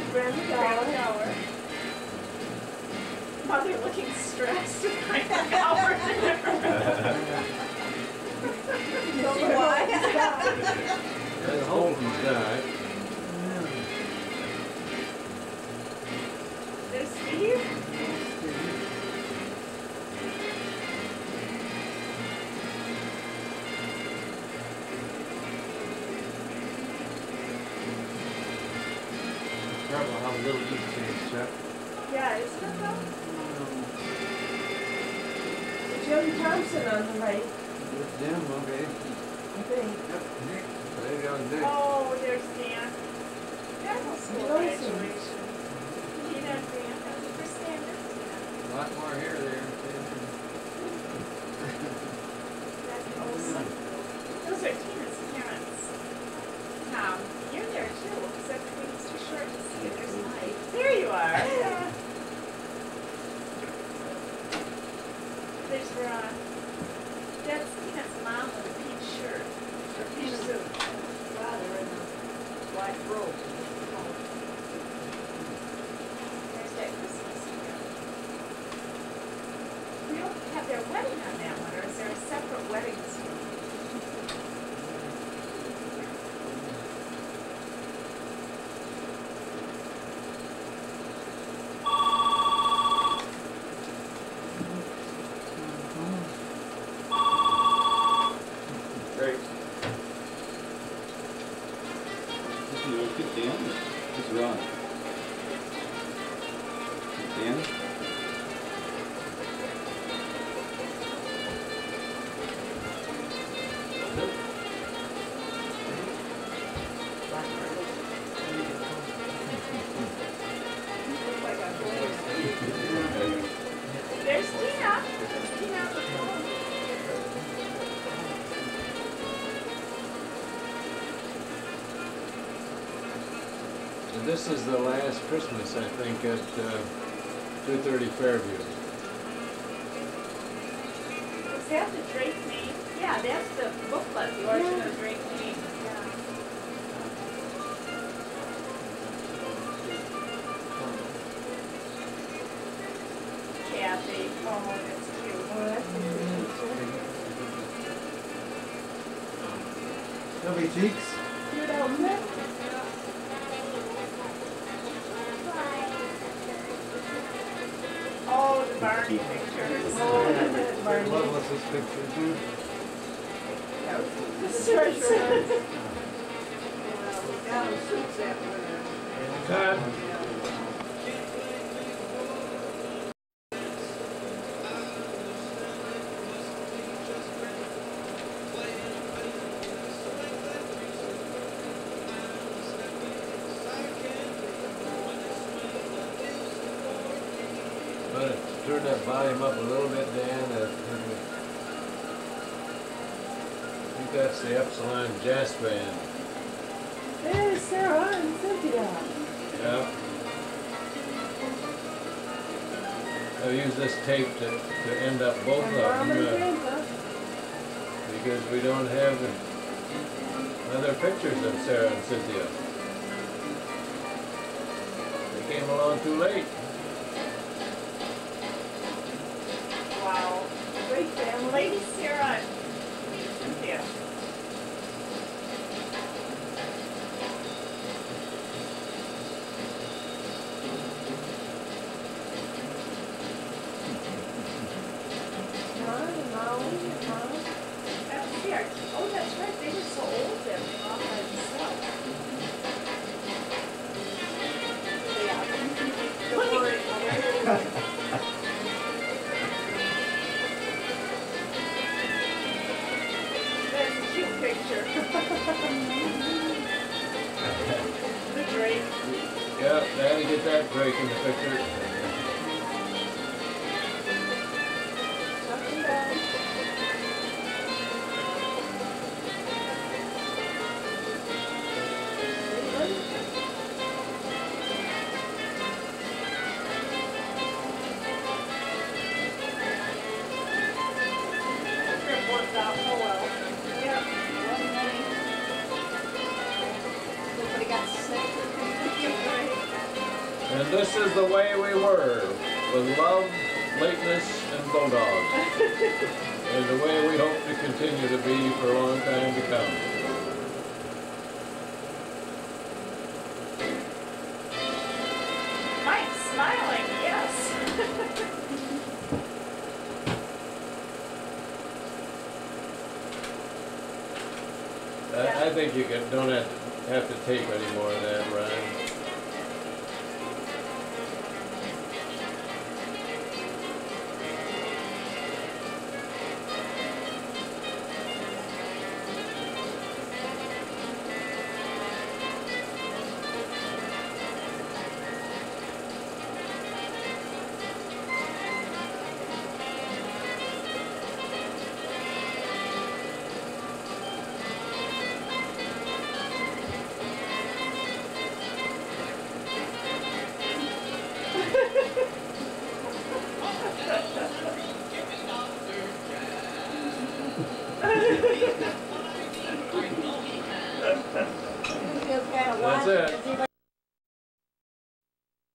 Brenda Brenda Gower. Gower. Mother looking stressed. Brenda Gower. See why? That's Holton's died. There's Steve. Incredible how little you've changed, Chuck. Yeah, isn't it though? Jim Thompson on the right, It's Jim, okay. I think. Yep, Nick. There you go, Nick. Oh, there's Dan. Medical school Nice. graduation. Gina and Dan. Happy birthday, Tina. A lot more hair there. That's awesome. Those are Tina's parents. Tom, you're there too, except for it's too short to see you. There's Mike. There you are. There's Ron. That's Tina's mom with a pink shirt. Or pink suit. Father in a black robe. There's that Christmas tree. We don't have their wedding on that one, or is there a separate wedding scene? Great. This is what good Dan. This is Ron. Dan? Looks like a boy. There's Tina. There's Tina on the phone. And this is the last Christmas, I think, at uh, two thirty Fairview. Is that the Drake name? Yeah, that's the booklet, The Origin of Drake name. Yeah. Kathy. Oh, that's cute. Oh, that's a good picture. Chubby cheeks. Cute outfit. Oh, the Barney pictures. Oh, that's Barney. Loveless's picture too. This is her. Got him suits that winter. Cut. But turn that volume up a little bit, Dan. uh, I think that's the Epsilon Jazz Band. There's Sarah and Cynthia. Yeah. I'll use this tape to, to end up both of And Mom and them, uh, Grandpa. because we don't have other pictures of Sarah and Cynthia. They came along too late. Wow. Great family. Lady Sarah and Cynthia. Ron and Molly and Mom. That's weird. Oh, that's right. They were so old then. They all had themselves. Yeah. Don't worry. That's a cute picture. The Drake. Yeah, they had to get that break in the picture. Up and down. The trip worked out so well. Yeah. One night. Nobody got sick. Right. And this is the way we were, with love, lateness, and bulldogs. And the way we hope to continue to be for a long time to come. Mike's smiling, yes. I, I think you can, don't have to, have to tape any more of that, Ryan. He feels kind of That's lost. it.